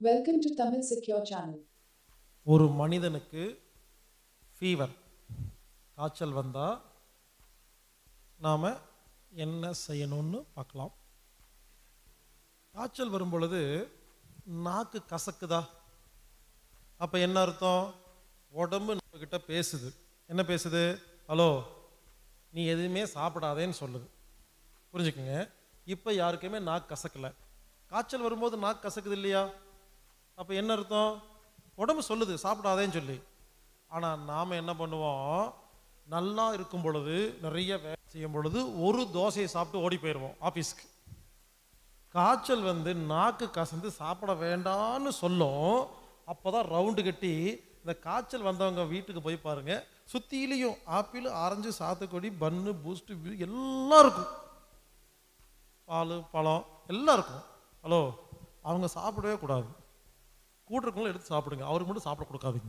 Welcome to Tamil Secure Channel. ஒரு மனிதனுக்கு fever காய்ச்சல் வந்தால் நாம் என்ன செய்யணும்னு பார்க்கலாம். காய்ச்சல் வரும் பொழுது நாக்கு கசக்குதா? அப்போ என்ன அர்த்தம்? உடம்பு நம்மக்கிட்ட பேசுது. என்ன பேசுது? ஹலோ, நீ எதுவுமே சாப்பிடாதேன்னு சொல்லுது. புரிஞ்சுக்குங்க. இப்போ யாருக்குமே நாக்கு கசக்கலை. காய்ச்சல் வரும்போது நாக்கு கசக்குது இல்லையா? அப்போ என்ன அர்த்தம்? உடம்பு சொல்லுது சாப்பிடாதேன்னு சொல்லி. ஆனால் நாம் என்ன பண்ணுவோம்? நல்லா இருக்கும் பொழுது, நிறைய வேலை செய்யும் பொழுது ஒரு தோசையை சாப்பிட்டு ஓடி போயிடுவோம் ஆஃபீஸ்க்கு. காய்ச்சல் வந்து நாக்கு கசந்து சாப்பிட வேண்டான்னு சொல்லும். அப்போ தான் ரவுண்டு கட்டி இந்த காய்ச்சல் வந்தவங்க வீட்டுக்கு போய் பாருங்கள், சுற்றிலையும் ஆப்பிள், ஆரஞ்சு, சாத்துக்குடி, பன்னு, பூஸ்ட்டு எல்லாம் இருக்கும். பால், பழம் எல்லாம் இருக்கும். ஹலோ, அவங்க சாப்பிடவே கூடாது. கூட்டுறவங்களும் எடுத்து சாப்பிடுங்க, அவருக்கு மட்டும் சாப்பிட கொடுக்காதீங்க.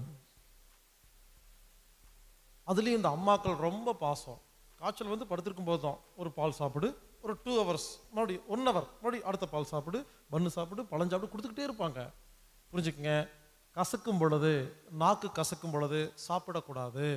அதுலேயும் இந்த அம்மாக்கள் ரொம்ப பாசம். காய்ச்சல் வந்து படுத்திருக்கும் போது தான் ஒரு பால் சாப்பிடு, ஒரு 2 hours, மறுபடியும் 1 hour, மறுபடியும் அடுத்த பால் சாப்பிடு, பன்னு சாப்பிடு, பழம் சாப்பிடு கொடுத்துக்கிட்டே இருப்பாங்க. புரிஞ்சுக்குங்க. கசக்கும் பொழுது, நாக்கு கசக்கும் பொழுது சாப்பிடக்கூடாது.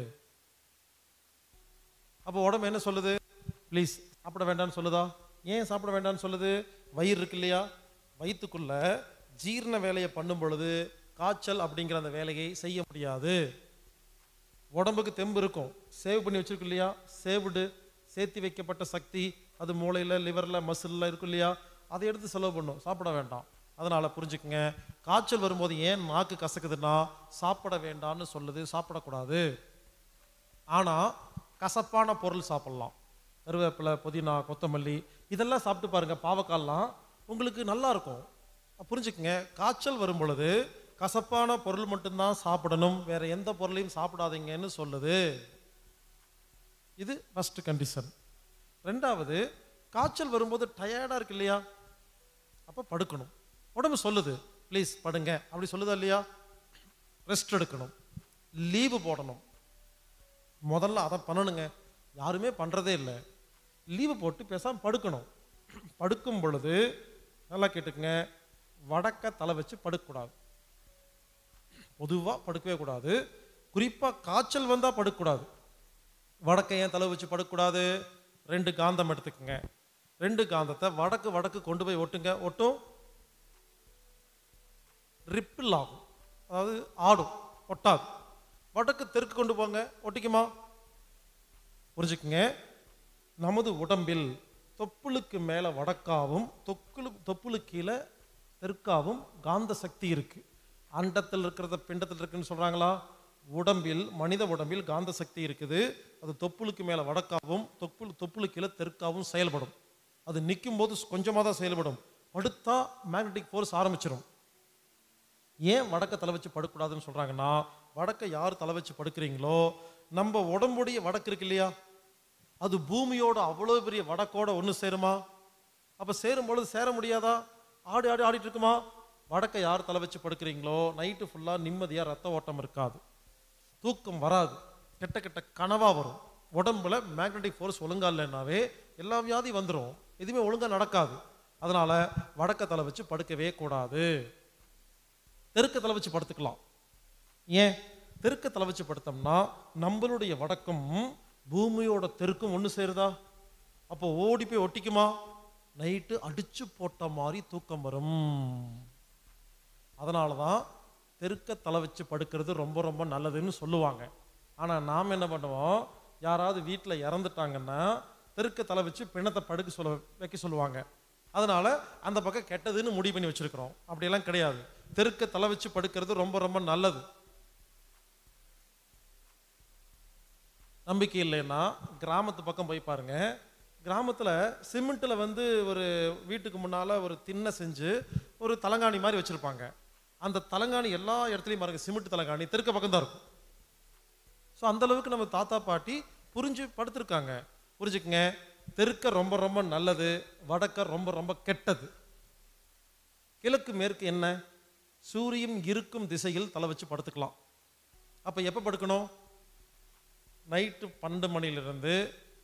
அப்போ உடம்பு என்ன சொல்லுது? ப்ளீஸ் சாப்பிட வேண்டாம்னு சொல்லுதா? ஏன் சாப்பிட வேண்டாம்னு சொல்லுது? வயிறு இருக்கு இல்லையா, வயிற்றுக்குள்ள ஜீரண வேலையை பண்ணும் பொழுது காய்ச்சல் அப்படிங்கிற அந்த வேலையை செய்ய முடியாது. உடம்புக்கு தெம்பு இருக்கும், சேவ் பண்ணி வச்சிருக்கு இல்லையா, சேவ்டு சேர்த்து வைக்கப்பட்ட சக்தி அது மூளையில், லிவரில், மசிலில் இருக்கும் இல்லையா, அதை எடுத்து செலவு பண்ணும். சாப்பிட வேண்டாம். அதனால் புரிஞ்சுக்குங்க, காய்ச்சல் வரும்போது ஏன் நாக்கு கசக்குதுன்னா சாப்பிட வேண்டாம்னு சொல்லுது, சாப்பிடக்கூடாது. ஆனால் கசப்பான பொருள் சாப்பிட்லாம். கருவேப்பிலை, புதினா, கொத்தமல்லி இதெல்லாம் சாப்பிட்டு பாருங்கள். பாவக்கால்லாம் உங்களுக்கு நல்லா இருக்கும். புரிஞ்சுக்குங்க. காய்ச்சல் வரும் பொழுது கசப்பான பொருள் மட்டும்தான் சாப்பிடணும், வேற எந்த பொருளையும் சாப்பிடாதீங்கன்னு சொல்லுது. இது ஃபர்ஸ்ட் கண்டிஷன். ரெண்டாவது, காய்ச்சல் வரும்போது டயர்டாக இருக்கு இல்லையா, அப்போ படுக்கணும். உடம்பு சொல்லுது ப்ளீஸ் படுங்க, அப்படி சொல்லுதா இல்லையா? ரெஸ்ட் எடுக்கணும், லீவு போடணும். முதல்ல அதை பண்ணணுங்க. யாருமே பண்ணுறதே இல்லை. லீவு போட்டு பேசாமல் படுக்கணும். படுக்கும் பொழுது நல்லா கேட்டுக்குங்க, வடக்க தலை வச்சு படுக்கக்கூடாது. பொதுவாக படுக்கவே கூடாது. குறிப்பாக காய்ச்சல் வந்தால் படுக்கக்கூடாது. வடக்க ஏன் தலை வச்சு படுக்கக்கூடாது? 2 காந்தம் எடுத்துக்கோங்க. 2 காந்தத்தை வடக்கு வடக்கு கொண்டு போய் ஒட்டுங்க. ஒட்டும், ரிப்பிள் ஆகும், அதாவது ஆடும், ஒட்டாது. வடக்கு தெற்கு கொண்டு போங்க, ஒட்டிக்குமா? புரிஞ்சுக்குங்க. நமது உடம்பில் தொப்புளுக்கு மேலே வடக்காவும், தொப்புளுக்கு கீழே தெற்காவும் காந்த சக்தி இருக்கு. அண்டத்தில் இருக்கிறத பிண்டத்தில் இருக்குன்னு சொல்றாங்களா? உடம்பில், மனித உடம்பில் காந்த சக்தி இருக்குது. அது தொப்புளுக்கு மேலே வடக்காவும், தொப்புளுக்கு கீழே தெற்காவும் செயல்படும். அது நிற்கும் போது கொஞ்சமாக தான் செயல்படும். படுத்தா மேக்னெட்டிக் ஃபோர்ஸ் ஆரம்பிச்சிடும். ஏன் வடக்க தலை வச்சு படுக்கக்கூடாதுன்னு சொல்றாங்கன்னா, வடக்க யார் தலை வச்சு படுக்கிறீங்களோ, நம்ம உடம்புடைய வடக்கு இருக்கு இல்லையா, அது பூமியோட அவ்வளோ பெரிய வடக்கோட ஒன்று சேருமா? அப்போ சேரும்பொழுது சேர முடியாதா? ஆடிட்டு இருக்குமா? வடக்க யார் தலை வச்சு படுக்கிறீங்களோ நைட்டு ஃபுல்லாக நிம்மதியாக ரத்த ஓட்டம் இருக்காது, தூக்கம் வராது, கெட்ட கெட்ட கனவாக வரும். உடம்புல மேக்னெட்டிக் ஃபோர்ஸ் ஒழுங்கா இல்லைன்னாவே எல்லா வியாதி வந்துடும், எதுவுமே ஒழுங்காக நடக்காது. அதனால் வடக்க தலை வச்சு படுக்கவே கூடாது. தெற்க தலை வச்சு படுத்துக்கலாம். ஏன்? தெற்க தலை வச்சு படுத்தோம்னா நம்மளுடைய வடக்கும் பூமியோட தெற்கும் ஒன்று சேருதா? அப்போ ஓடி போய் ஒட்டிக்குமா? நைட்டு அடிச்சு போட்ட மாதிரி தூக்கம் வரும். அதனால தான் தெற்க தலை வச்சு படுக்கிறது ரொம்ப ரொம்ப நல்லதுன்னு சொல்லுவாங்க. ஆனால் நாம் என்ன பண்ணுவோம்? யாராவது வீட்டில் இறந்துட்டாங்கன்னா தெற்க தலை வச்சு பிணத்தை வைக்க சொல்லுவாங்க. அதனால அந்த பக்கம் கெட்டதுன்னு முடிவு பண்ணி வச்சிருக்கிறோம். அப்படியெல்லாம் கிடையாது. தெற்க தலை வச்சு படுக்கிறது ரொம்ப ரொம்ப நல்லது. நம்பிக்கை இல்லைன்னா கிராமத்து பக்கம் போய் பாருங்க. கிராமத்தில் சிமெண்ட்டில் வந்து ஒரு வீட்டுக்கு முன்னால் ஒரு திண்ணை செஞ்சு ஒரு தலங்காணி மாதிரி வச்சுருப்பாங்க. அந்த தலங்காணி எல்லா இடத்துலையும் பாருங்கள், சிமெண்ட் தலங்காணி தெற்கு பக்கம் தான் இருக்கும். ஸோ அந்தளவுக்கு நம்ம தாத்தா பாட்டி புரிஞ்சு படுத்திருக்காங்க. புரிஞ்சுக்குங்க. தெற்க ரொம்ப ரொம்ப நல்லது, வடக்க ரொம்ப ரொம்ப கெட்டது. கிழக்கு மேற்கு என்ன? சூரியன் இருக்கும் திசையில் தலை வச்சு படுத்துக்கலாம். அப்போ எப்போ படுக்கணும்? நைட்டு 12 மணிலிருந்து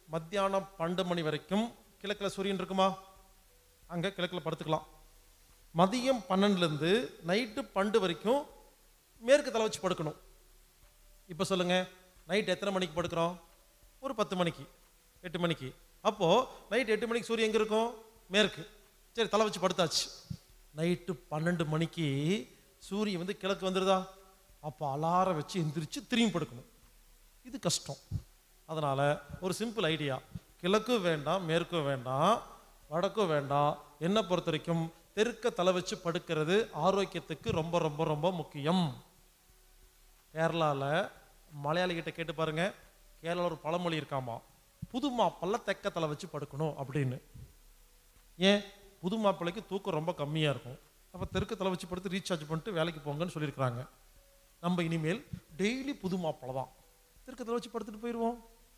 மத்தியானம் 12 மணி வரைக்கும் கிழக்கில் சூரியன் இருக்குமா? அங்கே கிழக்கில் படுத்துக்கலாம். மதியம் 12லேருந்து நைட்டு 12 வரைக்கும் மேற்கு தலை வச்சு படுக்கணும். இப்போ சொல்லுங்க, நைட் எத்தனை மணிக்கு படுக்கிறோம்? ஒரு 10 மணிக்கு, 8 மணிக்கு. அப்போ நைட் 8 மணிக்கு சூரியன் எங்க இருக்கும்? மேற்கு. சரி, தலை வச்சு படுத்தாச்சு. நைட்டு 12 மணிக்கு சூரியன் வந்து கிழக்கு வந்துடுதா? அப்போ அலாரம் வச்சு எந்திரிச்சு திரும்பி படுக்கணும். இது கஷ்டம். அதனால ஒரு சிம்பிள் ஐடியா, கிழக்கும் வேண்டாம், மேற்கும் வேண்டாம், வடக்கும் வேண்டாம். என்னை பொறுத்த வரைக்கும் தெற்க தலை வச்சு படுக்கிறது ஆரோக்கியத்துக்கு ரொம்ப ரொம்ப ரொம்ப முக்கியம். கேரளாவில் மலையாளி கிட்ட கேட்டு பாருங்க, கேரளாவில் ஒரு பழமொழி இருக்காமா, புது மாப்பிள்ளை தெற்க தலை வச்சு படுக்கணும் அப்படின்னு. ஏன்? புது மாப்பிள்ளைக்கு தூக்கம் ரொம்ப கம்மியாக இருக்கும். அப்போ தெற்கு தலை வச்சு படுத்து ரீசார்ஜ் பண்ணிட்டு வேலைக்கு போங்கன்னு சொல்லியிருக்கிறாங்க. நம்ம இனிமேல் டெய்லி புது மாப்பிள்ளை தான் தெற்கு தலை வச்சு படுத்துட்டு போயிடுவோம்.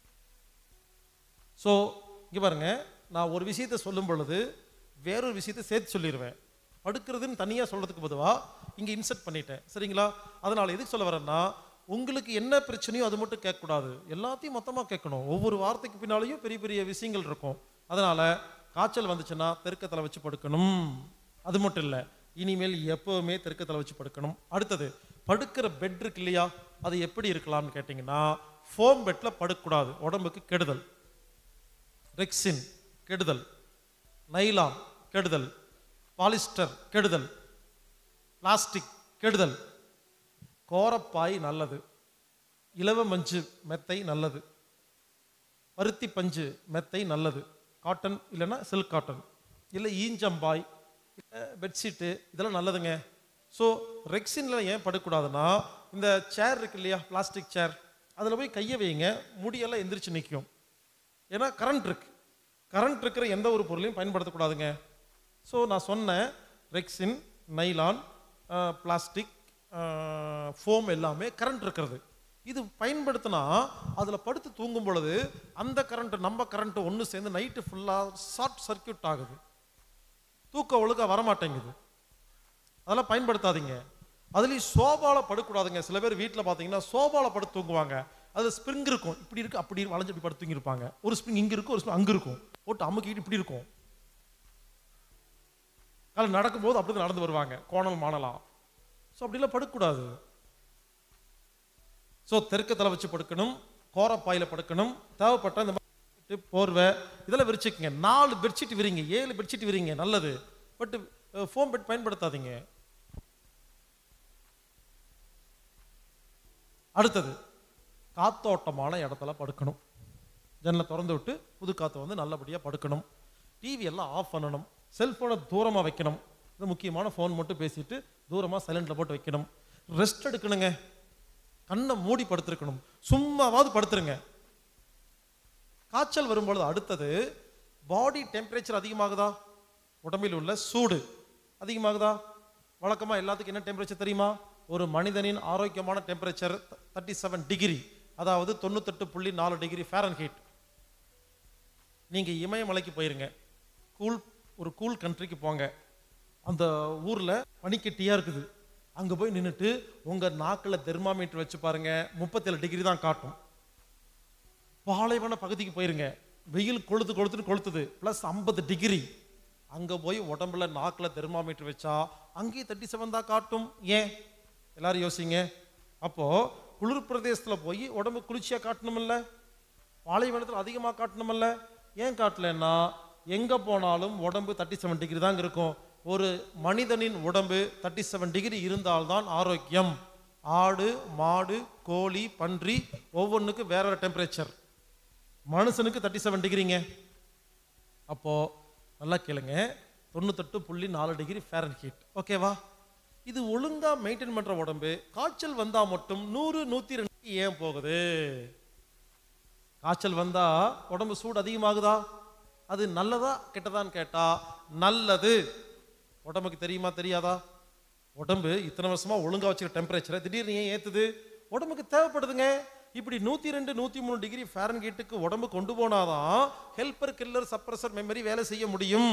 ஸோ இங்கே பாருங்க, நான் ஒரு விஷயத்தை சொல்லும் பொழுது வேறொரு விஷயத்தை சேர்த்து சொல்லிடுவேன். படுக்கிறதுன்னு தனியாக சொல்கிறதுக்கு பொதுவாக இங்கே இன்செர்ட் பண்ணிட்டேன். சரிங்களா? அதனால் எதுக்கு சொல்ல வரேன்னா, உங்களுக்கு என்ன பிரச்சனையோ அது மட்டும் கேட்கக்கூடாது, எல்லாத்தையும் மொத்தமாக கேட்கணும். ஒவ்வொரு வார்த்தைக்கு பின்னாலேயும் பெரிய பெரிய விஷயங்கள் இருக்கும். அதனால் காய்ச்சல் வந்துச்சுன்னா தெற்க தலை வச்சு படுக்கணும். அது மட்டும் இல்லை, இனிமேல் எப்போவுமே தெற்க தலை வச்சு படுக்கணும். அடுத்தது, படுக்கிற பெட் இருக்கு இல்லையா, அது எப்படி இருக்கலாம்னு கேட்டிங்கன்னா, ஃபோம் பெட்டில் படுக்கக்கூடாது, உடம்புக்கு கெடுதல். ரெக்சின் கெடுதல், நைலான் கெடுதல், பாலிஸ்டர் கெடுதல், பிளாஸ்டிக் கெடுதல். கோரப்பாய் நல்லது, இலவ மஞ்சு மெத்தை நல்லது, பருத்தி பஞ்சு மெத்தை நல்லது, காட்டன் இல்லைன்னா சில்க் காட்டன், இல்லை ஈஞ்சம்பாய், இல்லை பெட்ஷீட்டு, இதெல்லாம் நல்லதுங்க. ஸோ ரெக்சினில் ஏன் படக்கூடாதுன்னா, இந்த சேர் இருக்கு இல்லையா, பிளாஸ்டிக் சேர், அதில் போய் கையை வைங்க, முடியெல்லாம் எந்திரிச்சு நிற்கும். ஏன்னா கரண்ட் இருக்கு. கரண்ட் இருக்கிற எந்த ஒரு பொருளையும் பயன்படுத்தக்கூடாதுங்க. ஸோ நான் சொன்னேன், ரெக்சின், நைலான், பிளாஸ்டிக், ஃபோம் எல்லாமே கரண்ட் இருக்கிறது. இது பயன்படுத்தினா அதில் படுத்து தூங்கும் பொழுது அந்த கரண்ட்டு நம்ம கரண்ட்டு ஒன்று சேர்ந்து நைட்டு ஃபுல்லாக ஷார்ட் சர்க்கியூட் ஆகுது, தூக்கம் ஒழுங்காக வரமாட்டேங்குது. அதெல்லாம் பயன்படுத்தாதீங்க. அதுலேயும் சோபாவில் படுக்கூடாதுங்க. சில பேர் வீட்டில் பார்த்தீங்கன்னா சோபாவில் படுத்து தூங்குவாங்க. அது ஸ்ப்ரிங் இருக்கும், இப்படி இருக்குது, அப்படி வளைஞ்சு இப்படி படுத்து தூங்கியிருப்பாங்க. ஒரு ஸ்ப்ரிங் இங்கே இருக்கும், ஒரு ஸ்ப்ரிங் அங்கே இருக்கும், போட்டு அமுக்கிட்டு இப்படி இருக்கும். அதில் நடக்கும்போது அப்படி தான் நடந்து வருவாங்க, கோணல் மாணலாம். ஸோ அப்படிலாம் படுக்கக்கூடாது. ஸோ தெற்க தலை வச்சு படுக்கணும், கோரப்பாயில் படுக்கணும். தேவைப்பட்ட இந்த மாதிரி போர்வை இதெல்லாம் விரிச்சுக்குங்க. 4 பெட்ஷீட் விரிங்க, 7 பெட்ஷீட் விரிங்க, நல்லது. பட் ஃபோம் பெட் பயன்படுத்தாதீங்க. அடுத்தது, காத்தோட்டமான இடத்துல படுக்கணும். ஜன்னலை திறந்து விட்டு புது காற்று வந்து நல்லபடியாக படுக்கணும். டிவி எல்லாம் ஆஃப் பண்ணணும். செல்ஃபோனை தூரமாக வைக்கணும். இது முக்கியமான ஃபோன் மட்டும் பேசிட்டு தூரமாக சைலண்டில் போட்டு வைக்கணும். ரெஸ்ட் எடுக்கணுங்க. கண்ணை மூடி படுத்திருக்கணும், சும்மாவாவது படுத்துருங்க. காய்ச்சல் வரும்பொழுது அடுத்தது, பாடி டெம்பரேச்சர் அதிகமாகுதா, உடம்பில் உள்ள சூடு அதிகமாகுதா? வழக்கமாக எல்லாத்துக்கும் என்ன டெம்பரேச்சர் தெரியுமா? ஒரு மனிதனின் ஆரோக்கியமான டெம்பரேச்சர் 37 டிகிரி, அதாவது 98.4 டிகிரி ஃபாரன்ஹீட். நீங்கள் இமயமலைக்கு போயிருங்க, ஒரு கூல் கண்ட்ரிக்கு போங்க. அந்த ஊரில் பனிக்கட்டியாக இருக்குது. அங்கே போய் நின்றுட்டு உங்கள் நாக்கில் தெர்மாமீட்டர் வச்சு பாருங்க, 37 டிகிரி தான் காட்டும். பாலைவன பகுதிக்கு போயிருங்க, வெயில் கொளுத்துது, ப்ளஸ் 50 டிகிரி. அங்கே போய் உடம்புல நாக்கில் தெர்மாமீட்டர் வச்சா அங்கேயும் 37 தான் காட்டும். ஏன்? எல்லாரும் யோசிங்க. அப்போது குளிர் பிரதேசத்தில் போய் உடம்பு குளிர்ச்சியாக காட்டணுமில்ல, பாலைவனத்தில் அதிகமாக காட்டணுமில்ல. ஏன் காட்டலன்னா, எங்கே போனாலும் உடம்பு 37 டிகிரி தாங்க இருக்கும். ஒரு மனிதனின் உடம்பு 37 டிகிரி இருந்தால்தான் ஆரோக்கியம். ஆடு, மாடு, கோழி, பன்றி ஒவ்வொன்றுக்கு வேற வேற டெம்பரேச்சர். மனுஷனுக்கு 37 டிகிரிங்க. அப்போது நல்லா கேளுங்க, 98.4 டிகிரி ஃபாரன்ஹீட். ஓகேவா? இது ஒழுங்காக மெயின்டைன் பண்ணுற உடம்பு காய்ச்சல் வந்தால் மட்டும் 100, 102 ஏன் போகுது? காய்ச்சல் வந்தால் உடம்பு சூடு அதிகமாகுதா? அது நல்லதா கெட்டதான்னு கேட்டால் நல்லது. உடம்புக்கு தெரியுமா தெரியாதா? உடம்பு இத்தனை வருஷமாக ஒழுங்காக வச்சுக்கிற டெம்பரேச்சரை திடீர்னு ஏன் ஏற்றுது? உடம்புக்கு தேவைப்படுதுங்க. இப்படி 102, 103 டிகிரி ஃபாரன்ஹீட்டுக்கு உடம்பு கொண்டு போனாதான் ஹெல்பர், கில்லர், சப்ரஸர் மெமரி வேலை செய்ய முடியும்,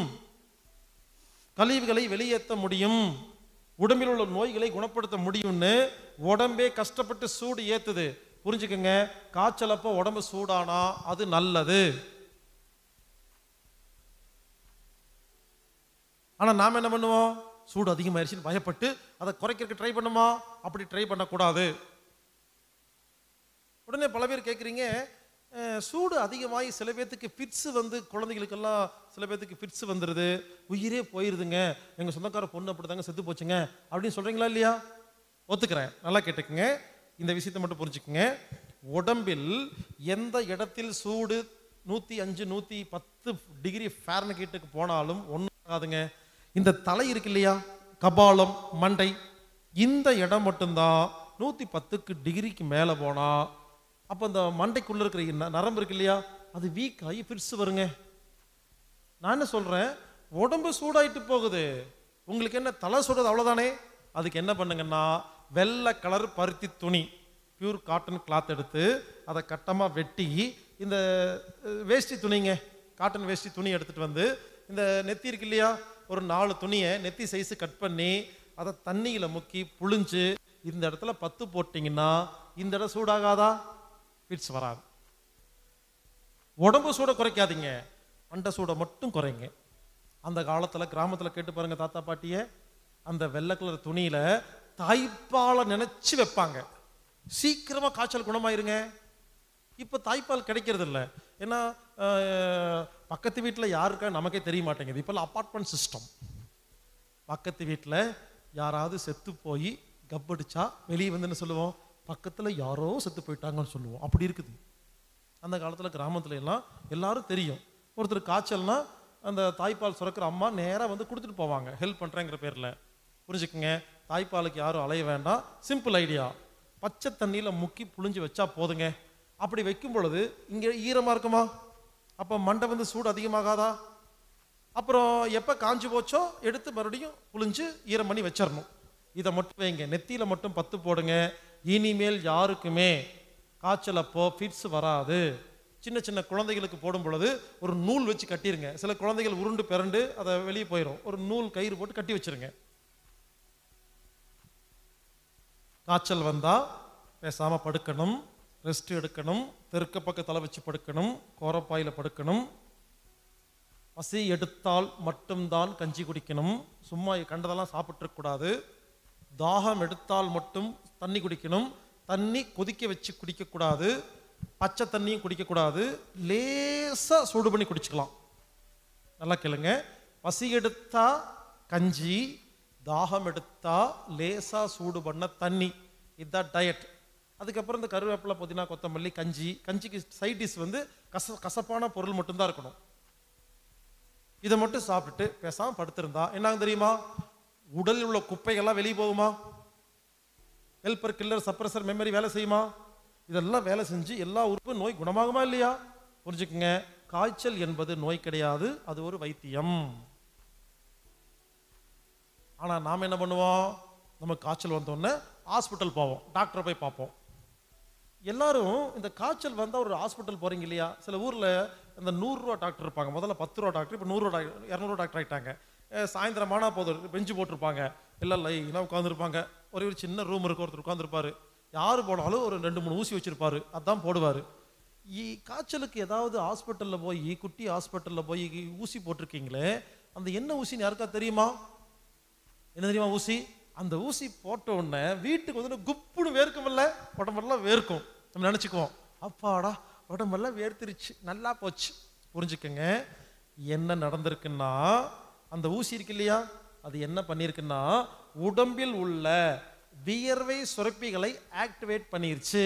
கழிவுகளை வெளியேற்ற முடியும், உடம்பில் உள்ள நோய்களை குணப்படுத்த முடியும்னு உடம்பே கஷ்டப்பட்டு சூடு ஏத்துது. புரிஞ்சுக்கங்க, காய்ச்சல் அப்போ உடம்பு சூடானா அது நல்லது. ஆனா நாம என்ன பண்ணுவோம்? சூடு அதிகமாயிருச்சுன்னு பயப்பட்டு அதை குறைக்கிறதுக்கு ட்ரை பண்ணுமா? அப்படி ட்ரை பண்ணக்கூடாது. உடனே பல பேர் கேட்குறீங்க, சூடு அதிகமாகி சில பேர்த்துக்கு ஃபிட்ஸு வந்து, குழந்தைகளுக்கெல்லாம் சில பேர்த்துக்கு ஃபிட்ஸு வந்துடுது, உயிரே போயிடுதுங்க, எங்கள் சொந்தக்கார பொண்ணு அப்படி தாங்க செத்து போச்சுங்க அப்படின்னு சொல்கிறீங்களா இல்லையா? ஒத்துக்கிறேன், நல்லா கேட்டுக்குங்க, இந்த விஷயத்தை மட்டும் புரிஞ்சுக்குங்க. உடம்பில் எந்த இடத்தில் சூடு 105 110 டிகிரி ஃபாரன்ஹீட்டுக்கு போனாலும் ஒன்றும் ஆகாதுங்க. இந்த தலை இருக்கு இல்லையா, கபாலம், மண்டை, இந்த இடம் மட்டும்தான் 110 டிகிரிக்கு மேலே போனால், அப்போ இந்த மண்டைக்குள்ளே இருக்கிற நரம்பு இருக்கு இல்லையா, அது வீக் ஆகி ஃபிட்ஸ் வருங்க. நான் என்ன சொல்கிறேன், உடம்பு சூடாயிட்டு போகுது, உங்களுக்கு என்ன தலை சுடுறது அவ்வளோதானே? அதுக்கு என்ன பண்ணுங்கன்னா, வெள்ளை கலர் பருத்தி துணி, பியூர் காட்டன் கிளாத் எடுத்து அதை கட்டமாக வெட்டி, இந்த வேஷ்டி துணிங்க, காட்டன் வேஷ்டி துணி எடுத்துகிட்டு வந்து, இந்த நெத்தி இருக்கு இல்லையா, ஒரு 4 துணியை நெத்தி சைஸு கட் பண்ணி அதை தண்ணியில் முக்கி புழிஞ்சு இந்த இடத்துல 10 போட்டிங்கன்னா இந்த இடம் சூடாகாதா? ஃபிட்ஸ் வராது. உடம்பு சூட குறைக்காதீங்க, மண்டை சூடை மட்டும் குறைங்க. அந்த காலத்தில் கிராமத்தில் கேட்டு பாருங்க தாத்தா பாட்டியை, அந்த வெள்ளை கலர் துணியில் தாய்ப்பாலை நினச்சி வைப்பாங்க, சீக்கிரமாக காய்ச்சல் குணமாயிருங்க. இப்போ தாய்ப்பால் கிடைக்கிறது இல்லை, ஏன்னா பக்கத்து வீட்டில் யாருக்கா நமக்கே தெரிய மாட்டேங்குது. இப்போல்லாம் அப்பார்ட்மெண்ட் சிஸ்டம், பக்கத்து வீட்டில் யாராவது செத்து போய் கப்படிச்சா வெளியே வந்து என்ன சொல்லுவோம், பக்கத்தில் யாரோ செத்து போயிட்டாங்கன்னு சொல்லுவோம். அப்படி இருக்குது. அந்த காலத்தில் கிராமத்துல எல்லாம் எல்லாரும் தெரியும், ஒருத்தர் காய்ச்சல்னா அந்த தாய்ப்பால் சுரக்கிற அம்மா நேராக வந்து கொடுத்துட்டு போவாங்க, ஹெல்ப் பண்ணுறேங்கிற பேரில். புரிஞ்சுக்குங்க, தாய்ப்பாலுக்கு யாரும் அலைய வேண்டாம், சிம்பிள் ஐடியா, பச்சை தண்ணியில் முக்கி புழிஞ்சு வச்சா போதுங்க. அப்படி வைக்கும் பொழுது இங்கே ஈரமாக இருக்குமா, அப்போ மண்டை வந்து சூடு அதிகமாகாதா? அப்புறம் எப்போ காஞ்சி போச்சோ எடுத்து மறுபடியும் புழிஞ்சு ஈரம் பண்ணி வச்சிடணும். இதை மட்டும் வைங்க, நெத்தியில் மட்டும் 10 போடுங்க. இனிமேல் யாருக்குமே காய்ச்சல் அப்போ ஃபிட்ஸ் வராது. சின்ன சின்ன குழந்தைகளுக்கு போடும் பொழுது ஒரு நூல் வச்சு கட்டிருங்க. சில குழந்தைகள் உருண்டு பிறண்டு அதை வெளியே போயிடும், ஒரு நூல் கயிறு போட்டு கட்டி வச்சிருங்க. காய்ச்சல் வந்தால் பேசாமல் படுக்கணும், ரெஸ்ட் எடுக்கணும், தெற்க பக்கம் தலை வச்சு படுக்கணும், கோரப்பாயில் படுக்கணும். பசி எடுத்தால் மட்டும்தான் கஞ்சி குடிக்கணும், சும்மா கண்டதெல்லாம் சாப்பிட்ருக்கூடாது. தாகம் எடுத்தால் மட்டும் தண்ணி குடிக்கணும், தண்ணி கொதிக்க வச்சு குடிக்கக்கூடாது, பச்சை தண்ணியும் குடிக்கக்கூடாது, லேசாக சூடு பண்ணி குடிச்சுக்கலாம். நல்லா கேளுங்க, பசி எடுத்தா கஞ்சி, தாகம் எடுத்தா லேசாக சூடு பண்ண தண்ணி, இதுதான் டயட். அதுக்கப்புறம் இந்த கருவேப்பிலை, புதினா, கொத்தமல்லி, கஞ்சி. கஞ்சிக்கு சைட் டிஷ் வந்து கசப்பான பொருள் மட்டும்தான் இருக்கணும். இதை மட்டும் சாப்பிட்டுட்டு பேசாமல் படுத்திருந்தா என்ன தெரியுமா, உடலில் உள்ள குப்பைகள்லாம் வெளியே போகுமா, ஹெல்பர் கில்லர் சப்ரஸர் மெமரி வேலை செய்யுமா, இதெல்லாம் வேலை செஞ்சு எல்லா உறுப்பும் நோய் குணமாகுமா இல்லையா? புரிஞ்சுக்குங்க, காய்ச்சல் என்பது நோய் கிடையாது, அது ஒரு வைத்தியம். ஆனால் நாம் என்ன பண்ணுவோம், நமக்கு காய்ச்சல் வந்தோடனே ஹாஸ்பிட்டல் போவோம், டாக்டரை போய் பார்ப்போம். எல்லாரும் இந்த காய்ச்சல் வந்தால் ஒரு ஹாஸ்பிட்டல் போகிறீங்க இல்லையா? சில ஊரில் இந்த 100 ரூபா டாக்டர் இருப்பாங்க, முதல்ல 10 ரூபா டாக்டர், இப்போ 100 ரூபா டாக்டர், 200 டாக்டர் ஆகிட்டாங்க. சாயந்தரமானா போதும், பெஞ்சு போட்டிருப்பாங்க, எல்லாம் லைனாக உட்காந்துருப்பாங்க, ஒரே ஒரு சின்ன ரூம் இருக்கு, ஒருத்தர் உட்காந்துருப்பாரு, யார் போனாலும் ஒரு 2-3 ஊசி வச்சுருப்பாரு, அதான் போடுவார். காய்ச்சலுக்கு ஏதாவது ஹாஸ்பிட்டலில் போய், குட்டி ஹாஸ்பிட்டலில் போய் ஊசி போட்டிருக்கீங்களே, அந்த என்ன ஊசின்னு யாருக்கா தெரியுமா? என்ன தெரியுமா ஊசி? அந்த ஊசி போட்ட உடனே வீட்டுக்கு வந்து குப்புன்னு வேர்க்கும்ல, உடம்பெல்லாம் வேர்க்கும். நம்ம நினச்சிக்குவோம், அப்பாடா உடம்பெல்லாம் வேர்த்திருச்சு, நல்லா போச்சு. புரிஞ்சுக்கங்க, என்ன நடந்திருக்குன்னா, அந்த ஊசி இருக்கு இல்லையா, அது என்ன பண்ணியிருக்குன்னா, உடம்பில் உள்ள வியர்வை சுரப்பிகளை ஆக்டிவேட் பண்ணிருச்சு.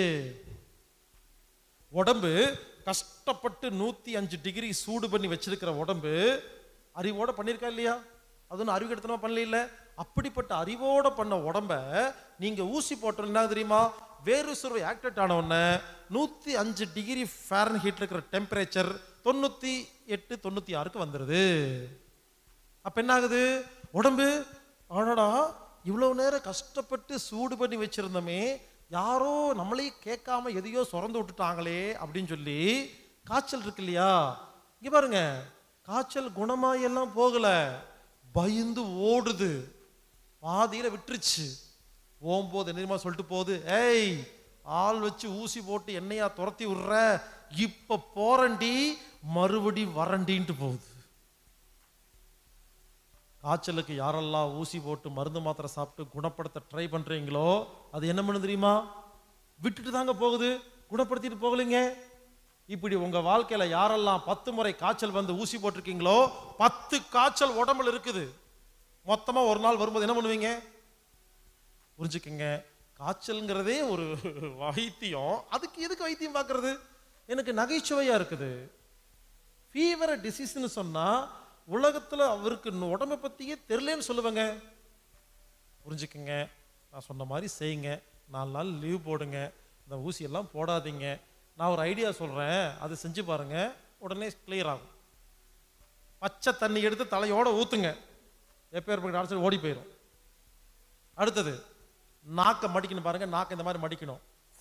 உடம்பு கஷ்டப்பட்டு 105 டிகிரி சூடு பண்ணி வச்சிருக்கிற உடம்பு அறிவோட பண்ணியிருக்கா இல்லையா? அது ஒன்றும் அறிவு எடுத்தனமா பண்ணல. அப்படிப்பட்ட அறிவோட பண்ண உடம்ப நீங்க ஊசி போட்டோம்னா தெரியுமா, வேறு சுரவை ஆக்டிவேட் ஆன உடனே 105 டிகிரி ஃபாரன்ஹீட்ல இருக்கிற டெம்பரேச்சர் 98 96க்கு வந்துடுது. அப்ப என்ன ஆகுது, உடம்பு ஆனாடா இவ்வளவு நேரம் கஷ்டப்பட்டு சூடு பண்ணி வச்சிருந்தோமே, யாரோ நம்மளே கேட்காம எதையோ சுரந்து விட்டுட்டாங்களே அப்படின்னு சொல்லி, காய்ச்சல் இருக்கு இல்லையா, இங்க பாருங்க, காய்ச்சல் குணமாயெல்லாம் போகல, பயந்து ஓடுது, பாதியில விட்டுருச்சு. போகும்போது என்ன சொல்லிட்டு போகுது, ஏய் ஆள் வச்சு ஊசி போட்டு என்னையா துரத்தி விடுற, இப்ப போறண்டி மறுபடி வரண்டின்ட்டு போகுது. காய்ச்சலுக்கு யாரெல்லாம் ஊசி போட்டு மருந்து மாத்திரை சாப்பிட்டு குணப்படுத்த ட்ரை பண்ணுறீங்களோ அது என்ன பண்ணு தெரியுமா? விட்டுட்டு தாங்க போகுது, குணப்படுத்திட்டு போகலைங்க. இப்படி உங்க வாழ்க்கையில யாரெல்லாம் 10 முறை காய்ச்சல் வந்து ஊசி போட்டிருக்கீங்களோ 10 காய்ச்சல் உடம்புல இருக்குது. மொத்தமா ஒரு நாள் வரும்போது என்ன பண்ணுவீங்க? புரிஞ்சுக்கங்க, காய்ச்சல்ங்கிறதே ஒரு வைத்தியம். அதுக்கு எதுக்கு வைத்தியம் பார்க்கறது? எனக்கு நகைச்சுவையா இருக்குது. ஃபீவர் டிசீஸ்ன்னு சொன்னா உலகத்துல அவருக்கு உடம்பை பத்தியே தெரியலன்னு சொல்லுவாங்க. புரிஞ்சுக்கங்க, நான் சொன்ன மாதிரி செய்யுங்க. 4 நாள் லீவ் போடுங்க, இந்த ஊசியெல்லாம் போடாதீங்க. நான் ஒரு ஐடியா சொல்றேன், அது செஞ்சு பாருங்க, உடனே கிளியர் ஆகும். பச்சை தண்ணி எடுத்து தலையோட ஊத்துங்க, எப்பேற்பட்ட ஆட்சி ஓடி போயிடும். அடுத்தது நாக்கை மடிக்கணும் பாருங்க, நாக்கை இந்த மாதிரி மடிக்கணும்.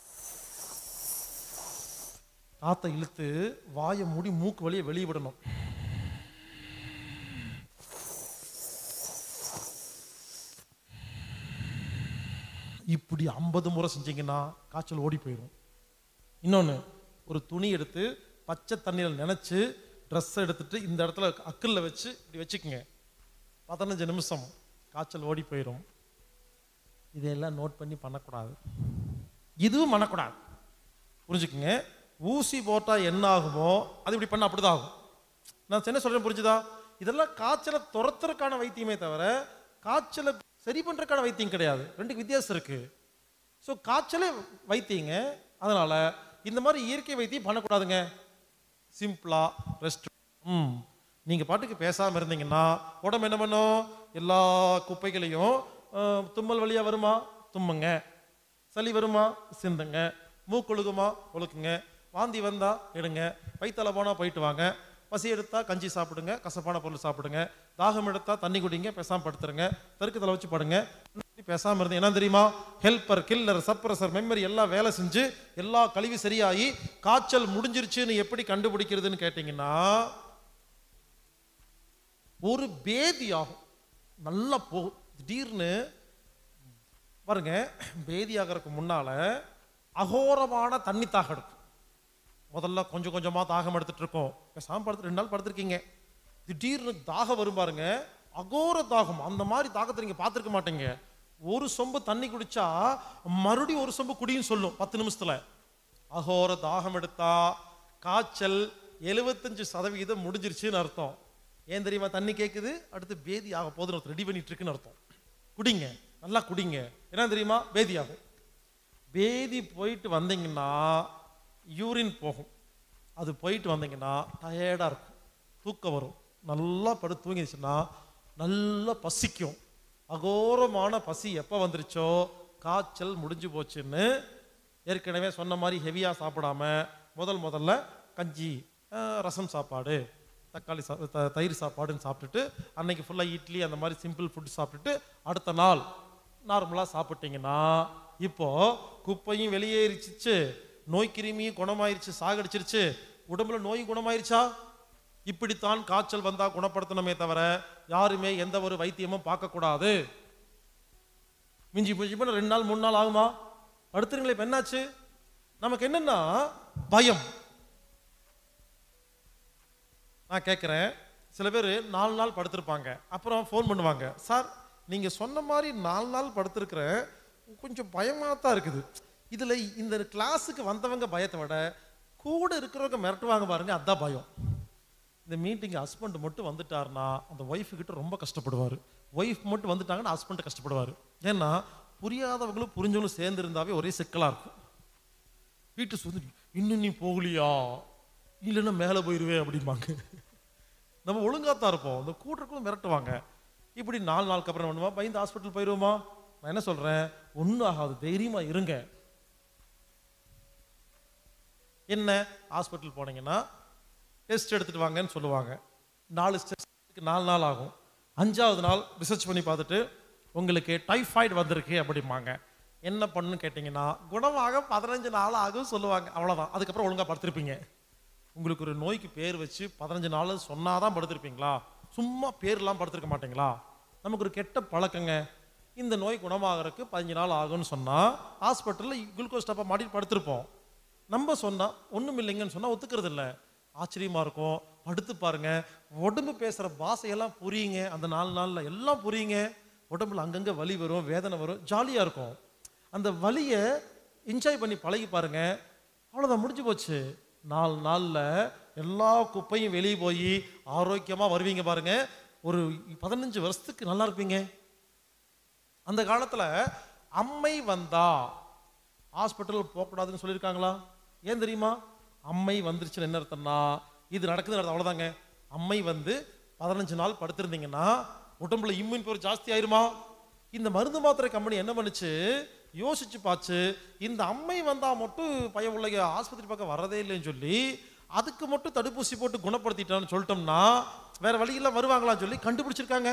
காத்தை இழுத்து வாயை மூடி மூக்கு வழியை வெளியே விடணும். இப்படி 50 முறை செஞ்சீங்கன்னா காய்ச்சல் ஓடி போயிடும். இன்னொன்று, ஒரு துணி எடுத்து பச்சை தண்ணியில் நினைச்சு ட்ரெஸ்ஸை எடுத்துட்டு இந்த இடத்துல அக்கல்ல வச்சு இப்படி வச்சுக்கோங்க. 15 நிமிஷம் காய்ச்சல் ஓடி போயிடும். இதையெல்லாம் நோட் பண்ணி பண்ணக்கூடாது, இதுவும் பண்ணக்கூடாது. புரிஞ்சுக்குங்க, ஊசி போட்டால் என்ன ஆகுமோ அது இப்படி பண்ண அப்படிதான் ஆகும். நான் என்ன சொல்றேன் புரிஞ்சுதா? இதெல்லாம் காய்ச்சலை துரத்துறதுக்கான வைத்தியமே தவிர காய்ச்சலை சரி பண்றதுக்கான வைத்தியம் கிடையாது. ரெண்டுக்கு வித்தியாசம் இருக்கு. ஸோ காய்ச்சலே வைத்தியங்க. அதனால இந்த மாதிரி இயற்கை வைத்தியம் பண்ணக்கூடாதுங்க. சிம்பிளா ரெஸ்ட். நீங்க பாட்டுக்கு பேசாம இருந்தீங்கன்னா உடம்பு என்ன பண்ணும்? எல்லா குப்பைகளையும் தும்மல் வழியா வருமா தும்முங்க, சளி வருமா சிந்துங்க, மூக்கொழுகுமா ஒழுக்குங்க, வாந்தி வந்தா எடுங்க, வயிற்றால போனா போயிட்டு வாங்க, பசி எடுத்தா கஞ்சி சாப்பிடுங்க, கசப்பான பொருள் சாப்பிடுங்க, தாகம் எடுத்தா தண்ணி குடிங்க, பேசாம படுத்துருங்க, தெருக்கு தலை வச்சு படுங்க. பேசாம இருந்தீங்க என்ன தெரியுமா? ஹெல்பர், கில்லர், சப்ரஸர், மெமரி எல்லாம் வேலை செஞ்சு எல்லா கழிவு சரியாகி காய்ச்சல் முடிஞ்சிருச்சுன்னு எப்படி கண்டுபிடிக்கிறதுன்னு கேட்டீங்கன்னா, ஒரு பேதி ஆகும், நல்லா போகும். திடீர்னு பாருங்க, பேதி ஆகிறதுக்கு முன்னால அகோரமான தண்ணி தாகம் எடுக்கும். முதல்ல கொஞ்சம் கொஞ்சமா தாகம் எடுத்துட்டு இருக்கோம், பேசாம படுத்து 2 நாள் படுத்திருக்கீங்க, திடீர்னு தாகம் வரும் பாருங்க, அகோர தாகம். அந்த மாதிரி தாகத்தை நீங்க பார்த்துருக்க மாட்டீங்க. ஒரு சொம்பு தண்ணி குடிச்சா மறுபடியும் ஒரு சொம்பு குடியும் சொல்லும் 10 நிமிஷத்துல. அகோர தாகம் எடுத்தா காய்ச்சல் 75% முடிஞ்சிருச்சுன்னு அர்த்தம். ஏன் தெரியுமா? தண்ணி கேட்குது, அடுத்து பேதி ஆக போதுன்னு ரெடி பண்ணிட்டு இருக்குன்னு அர்த்தம். குடிங்க, நல்லா குடிங்க. என்ன தெரியுமா? பேதி ஆகும். பேதி போயிட்டு வந்தீங்கன்னா யூரின் போகும். அது போயிட்டு வந்தீங்கன்னா டயர்டா இருக்கும், தூக்கம் வரும். நல்லா படுத்து தூங்கிடுச்சுன்னா நல்லா பசிக்கும். அகோரமான பசி எப்போ வந்துருச்சோ காய்ச்சல் முடிஞ்சு போச்சுன்னு. ஏற்கனவே சொன்ன மாதிரி ஹெவியா சாப்பிடாம முதல்ல கஞ்சி, ரசம் சாப்பாடு, தக்காளி தயிர் சாப்பாடுன்னு சாப்பிட்டுட்டு அன்னைக்கு ஃபுல்லாக இட்லி அந்த மாதிரி சிம்பிள் ஃபுட் சாப்பிட்டுட்டு அடுத்த நாள் நார்மலாக சாப்பிட்டீங்கன்னா இப்போ குப்பையும் வெளியேறிச்சு, நோய் கிருமியும் குணமாயிருச்சு, சாகடிச்சிருச்சு, உடம்புல நோய் குணமாயிருச்சா? இப்படித்தான் காய்ச்சல் வந்தா குணப்படுத்தணுமே தவிர யாருமே எந்த ஒரு வைத்தியமும் பார்க்கக்கூடாது. மிஞ்சி மிஞ்சி பண்ண 2 நாள் 3 நாள் ஆகுமா? படுத்துருங்களே. இப்ப என்னாச்சு? நமக்கு என்னன்னா பயம். நான் கேட்குறேன், சில பேர் 4 நாள் படுத்திருப்பாங்க, அப்புறம் ஃபோன் பண்ணுவாங்க, சார் நீங்க சொன்ன மாதிரி 4 நாள் படுத்திருக்கிறேன், கொஞ்சம் பயமாக தான் இருக்குது. இதுல இந்த கிளாஸுக்கு வந்தவங்க பயத்தை விட கூட இருக்கிறவங்க மிரட்டுவாங்க பாருங்க, அதான் பயம். இந்த மீட்டிங் ஹஸ்பண்ட் மட்டும் வந்துட்டாருன்னா அந்த ஒய்ஃபு கிட்ட ரொம்ப கஷ்டப்படுவார். ஒய்ஃப் மட்டும் வந்துட்டாங்கன்னா ஹஸ்பண்ட் கஷ்டப்படுவார். ஏன்னா புரியாதவங்களும் புரிஞ்சவங்களும் சேர்ந்து இருந்தாவே ஒரே சிக்கலாக இருக்கும். வீட்டு சொல்லி இன்னும் நீ போகலையா, இல்லைன்னா மேலே போயிடுவே அப்படிம்பாங்க. நம்ம ஒழுங்காத்தான் இருப்போம், இந்த கூட்டுறக்குள்ள மிரட்டுவாங்க. இப்படி 4 நாளுக்கு அப்புறம் பண்ணுமா, பயந்து ஹாஸ்பிட்டல் போயிடுவோமா? நான் என்ன சொல்றேன், ஒன்றும் ஆகாது, தைரியமா இருங்க. என்ன ஹாஸ்பிட்டல் போனீங்கன்னா டெஸ்ட் எடுத்துட்டு வாங்கன்னு சொல்லுவாங்க. 4 டெஸ்ட்டுக்கு 4 நாள் ஆகும். 5ஆவது நாள் ரிசர்ச் பண்ணி பார்த்துட்டு உங்களுக்கு டைஃபாய்டு வந்திருக்கு அப்படிம்பாங்க. என்ன பண்ணுன்னு கேட்டிங்கன்னா குணமாக 15 நாள் ஆகும் சொல்லுவாங்க. அவ்வளோதான். அதுக்கப்புறம் ஒழுங்காக படுத்திருப்பீங்க. உங்களுக்கு ஒரு நோய்க்கு பேர் வச்சு 15 நாள் சொன்னாதான் படுத்திருப்பீங்களா? சும்மா பேர்லாம் படுத்திருக்க மாட்டீங்களா? நமக்கு ஒரு கெட்ட பழக்கங்க, இந்த நோய் குணமாகறதுக்கு 15 நாள் ஆகும்னு சொன்னால் ஹாஸ்பிட்டலில் குளுக்கோஸ் டப்பா மாட்டிட்டு படுத்திருப்போம். நம்ம சொன்னால் ஒன்றும் இல்லைங்கன்னு சொன்னால் ஒத்துக்கிறது இல்லை. ஆச்சரியமா இருக்கும். படுத்து பாருங்க, உடம்பு பேசுற பாஷையெல்லாம் புரியுங்க. அந்த 4 நாள்ல எல்லாம் புரியுங்க. உடம்புல அங்கங்க வலி வரும், வேதனை வரும், ஜாலியா இருக்கும். அந்த வலியை என்ஜாய் பண்ணி பழகி பாருங்க, அவ்வளோதான், முடிஞ்சு போச்சு. 4 நாள்ல எல்லா குப்பையும் வெளியே போய் ஆரோக்கியமா வருவீங்க பாருங்க. ஒரு 15 வருஷத்துக்கு நல்லா இருப்பீங்க. அந்த காலத்துல அம்மை வந்தா ஹாஸ்பிட்டல் போகக்கூடாதுன்னு சொல்லியிருக்காங்களா? ஏன் தெரியுமா? அம்மை வந்துருச்சுன்னு என்ன அர்த்தம்னா, இது நடக்குதுன்னு அர்த்தம், அவ்வளோதாங்க. அம்மை வந்து 15 நாள் படுத்திருந்தீங்கன்னா உடம்புல இம்யூன் பவர் ஜாஸ்தி ஆயிருமா? இந்த மருந்து மாத்திரை கம்பெனி என்ன பண்ணுச்சு, யோசிச்சு பாச்சு, இந்த அம்மை வந்தா மட்டும் பையன் உள்ள ஆஸ்பத்திரி பக்கம் வரதே இல்லைன்னு சொல்லி அதுக்கு மட்டும் தடுப்பூசி போட்டு குணப்படுத்திட்டான்னு சொல்லிட்டோம்னா வேற வழியெல்லாம் வருவாங்களான்னு சொல்லி கண்டுபிடிச்சிருக்காங்க.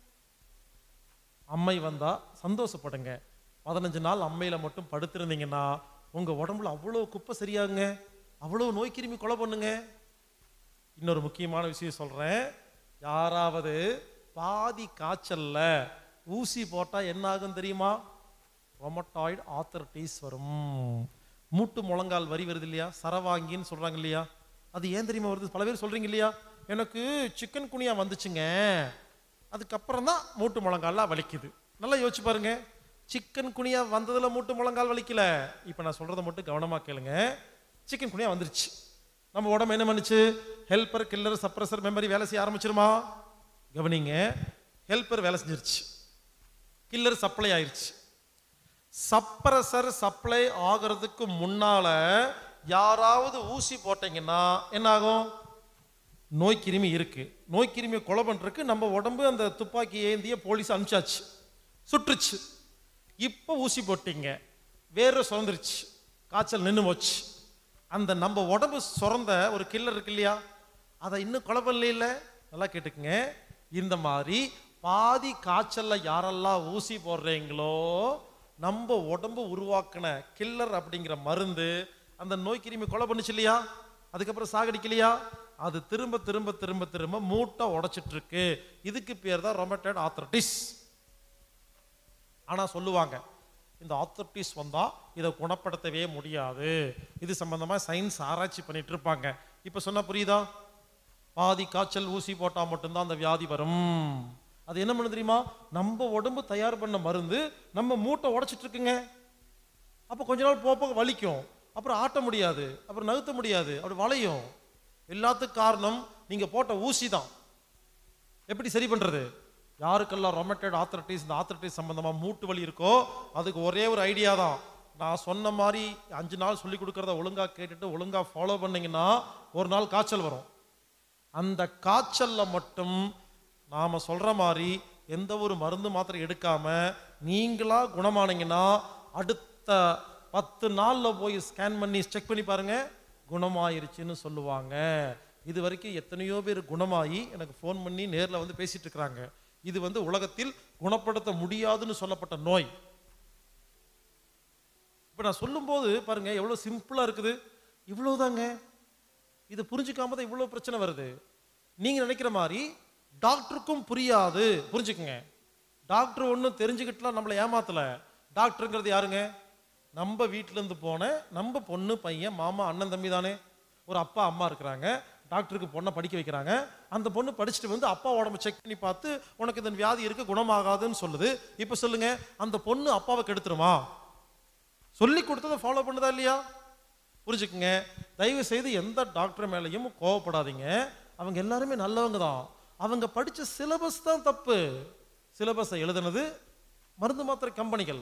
அம்மை வந்தா சந்தோஷப்படுங்க. 15 நாள் அம்மையில மட்டும் படுத்திருந்தீங்கன்னா உங்க உடம்புல அவ்வளோ குப்பை சரியாகுங்க, அவ்வளோ நோய் கிருமி கொலை பண்ணுங்க. இன்னொரு முக்கியமான விஷயம் சொல்றேன். யாராவது பாதி காய்ச்சல்ல ஊசி போட்டா என்ன ஆகும் தெரியுமா? ரொமட்டாய்டு ஆர்த்தரைட்டிஸ் வரும். மூட்டு முழங்கால் வரி வருது இல்லையா, சரவாங்கின்னு சொல்றாங்க இல்லையா, அது ஏன் தெரியுமா வருது? பல பேர் சொல்றீங்க இல்லையா, எனக்கு சிக்கன் குனியா வந்துச்சுங்க, அதுக்கப்புறம் தான் மூட்டு முழங்கால்லாம் வலிக்குது. நல்லா யோசிச்சு பாருங்க, சிக்கன் குனியா வந்ததுல மூட்டு முழங்கால் வலிக்கல. இப்ப நான் சொல்றதை மட்டும் கவனமா கேளுங்க. சிக்கன் குனியா வந்துருச்சு, நம்ம உடம்பு என்ன பண்ணுச்சு? ஹெல்பர், கில்லர், சப்ரஸர், மெமரி வேலை செய்ய ஆரம்பிச்சிருமா? கவனிங்க, ஹெல்பர் வேலை செஞ்சிருச்சு, கில்லர் சப்ளை ஆயிருச்சு. சப்ரஸர் சப்ளை ஆகிறதுக்கு முன்னால யாராவது ஊசி போட்டீங்கன்னா என்ன ஆகும்? நோய் கிருமி இருக்கு, நோய் கிருமியை கொலை பண்றதுக்கு நம்ம உடம்பு அந்த துப்பாக்கி ஏந்திய போலீஸ் அனுப்பிச்சாச்சு, சுற்றுச்சு. இப்போ ஊசி போட்டீங்க, வேற சுரந்துருச்சு, காய்ச்சல் நின்று போச்சு. அந்த நம்ம உடம்பு சுரந்த ஒரு கில்லர் இருக்கு இல்லையா, அதை இன்னும் கொலை பண்ணல. நல்லா கேட்டுக்குங்க, இந்த மாதிரி பாதி காய்ச்சல்ல யாரெல்லாம் ஊசி போடுறீங்களோ நம்ம உடம்பு உருவாக்கின கில்லர் அப்படிங்கிற மருந்து அந்த நோய் கிருமி கொலை பண்ணுச்சு இல்லையா, அதுக்கப்புறம் சாகடிக்கலையா, அது திரும்ப திரும்ப திரும்ப திரும்ப மூட்டை உடைச்சிட்டு இருக்கு. இதுக்கு பேர் தான் ரொமட்டாய்டு ஆர்த்தரைட்டிஸ். ஆனா சொல்லுவாங்க, இந்த ஆர்த்தரைட்டிஸ் வந்தா இதை குணப்படுத்தவே முடியாது, இது சம்பந்தமா சயின்ஸ் ஆராய்ச்சி பண்ணிட்டு இருப்பாங்க. இப்ப சொன்னா புரியுதா? பாதி காய்ச்சல் ஊசி போட்டா மட்டும்தான் அந்த வியாதி வரும். அது என்ன பண்ணு தெரியுமா? நம்ம உடம்பு தயார் பண்ண மருந்து நம்ம மூட்டை உடைச்சிட்டு இருக்குங்க. அப்ப கொஞ்ச நாள் போக வலிக்கும், அப்புறம் ஆட்ட முடியாது, அப்புறம் நகர்த்த முடியாது, அப்படி வளையும். எல்லாத்துக்கும் காரணம் நீங்க போட்ட ஊசி தான். எப்படி சரி பண்றது? யாருக்கெல்லாம் ரொமட்டாய்டு ஆர்த்தரைட்டிஸ், இந்த ஆர்த்தரைட்டிஸ் சம்பந்தமா மூட்டு வலி இருக்கோ அதுக்கு ஒரே ஒரு ஐடியா தான். நான் சொன்ன மாதிரி 5 நாள் சொல்லி கொடுக்கறத ஒழுங்கா கேட்டுட்டு ஒழுங்கா ஃபாலோ பண்ணீங்கன்னா ஒரு நாள் காய்ச்சல் வரும். அந்த காய்ச்சல்ல மட்டும் நாம சொல்ற மாதிரி எந்த ஒரு மருந்து மாத்திரை எடுக்காம நீங்களா குணமானீங்கன்னா அடுத்த 10 நாள்ல போய் ஸ்கேன் பண்ணி செக் பண்ணி பாருங்க, குணமாயிருச்சுன்னு சொல்லுவாங்க. இது வரைக்கும் எத்தனையோ பேர் குணமாயி எனக்கு ஃபோன் பண்ணி நேர்ல வந்து பேசிட்டு இருக்கிறாங்க. இது வந்து உலகத்தில் குணப்படுத்த முடியாதுன்னு சொல்லப்பட்ட நோய். இப்ப நான் சொல்லும் போது பாருங்க எவ்வளவு சிம்பிளா இருக்குது. இவ்வளவுதாங்க, இது புரிஞ்சுக்காம தான் இவ்வளவு பிரச்சனை வருது. நீங்க நினைக்கிற மாதிரி டாக்டருக்கும் புரியாது, புரிஞ்சுக்குங்க. டாக்டர் ஒன்றும் தெரிஞ்சுக்கிட்டுலாம் நம்மளை ஏமாத்தல. டாக்டருங்கிறது யாருங்க? நம்ம வீட்டுல இருந்து போன நம்ம பொண்ணு, பையன், மாமா, அண்ணன், தம்பி தானே. ஒரு அப்பா அம்மா இருக்கிறாங்க, டாக்டருக்கு பொண்ணை படிக்க வைக்கிறாங்க. அந்த பொண்ணு படிச்சுட்டு வந்து அப்பா உடம்பு செக் பண்ணி பார்த்து உனக்கு இந்த வியாதி இருக்கு, குணமாகாதுன்னு சொல்லுது. இப்ப சொல்லுங்க, அந்த பொண்ணு அப்பாவை கெடுத்துருமா? சொல்லி கொடுத்ததை ஃபாலோ பண்ணுதா இல்லையா? புரிஞ்சுக்குங்க. தயவு செய்து எந்த டாக்டர் மேலையும் கோவப்படாதீங்க, அவங்க எல்லாருமே நல்லவங்க தான். அவங்க படிச்ச சிலபஸ் தான் தப்பு. சிலபஸை எழுதுனது மருந்து மாத்திரை கம்பெனிகள்.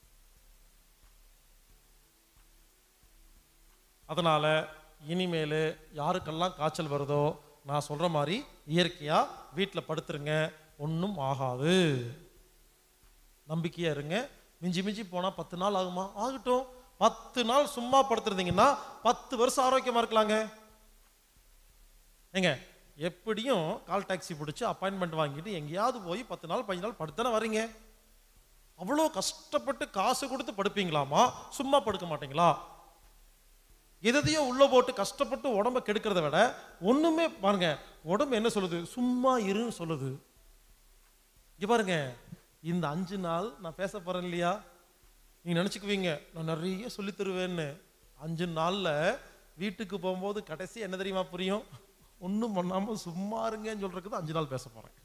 அதனால இனிமேல் யாருக்கெல்லாம் காய்ச்சல் வருதோ நான் சொல்ற மாதிரி இயற்கையா வீட்டில் படுத்துருங்க, ஒன்றும் ஆகாது. நம்பிக்கையா இருங்க. மிஞ்சி மிஞ்சி போனா 10 நாள் ஆகுமா? ஆகட்டும். 10 நாள் சும்மா படுத்துருந்தீங்கன்னா 10 வருஷம் ஆரோக்கியமா இருக்கலாங்க. ஏங்க, எப்படியும் கால் டாக்ஸி பிடிச்சி அப்பாயின்மெண்ட் வாங்கிட்டு எங்கேயாவது போய் 10 நாள் 15 நாள் படுத்தானே வரீங்க. அவ்வளோ கஷ்டப்பட்டு காசு கொடுத்து படுப்பீங்களாமா? சும்மா படுக்க மாட்டீங்களா? எதையோ உள்ள போட்டு கஷ்டப்பட்டு உடம்ப கெடுக்கிறத விட ஒண்ணுமே பாருங்க, உடம்பு என்ன சொல்லுது? சும்மா இருன்னு சொல்லுது. இங்க பாருங்க, இந்த 5 நாள் நான் பேச போறேன் இல்லையா, நீங்க நினைச்சுக்குவீங்க நான் நிறைய சொல்லி தருவேன்னு. 5 நாள்ல வீட்டுக்கு போகும்போது கடைசி என்ன தெரியுமா புரியும்? ஒன்றும் பண்ணாமல் சும்மா இருங்கன்னு சொல்றதுக்கு 5 நாள் பேச போகிறேன்.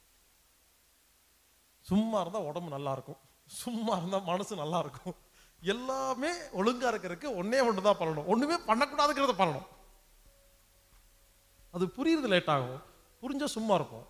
சும்மா இருந்தால் உடம்பு நல்லா இருக்கும், சும்மா இருந்தால் மனசு நல்லா இருக்கும். எல்லாமே ஒழுங்கா இருக்கிறதுக்கு ஒன்னே ஒன்று தான் பண்ணணும், ஒன்றுமே பண்ணக்கூடாதுங்கிறத பண்ணணும். அது புரியுறது லேட் ஆகும், புரிஞ்ச சும்மா இருப்போம்.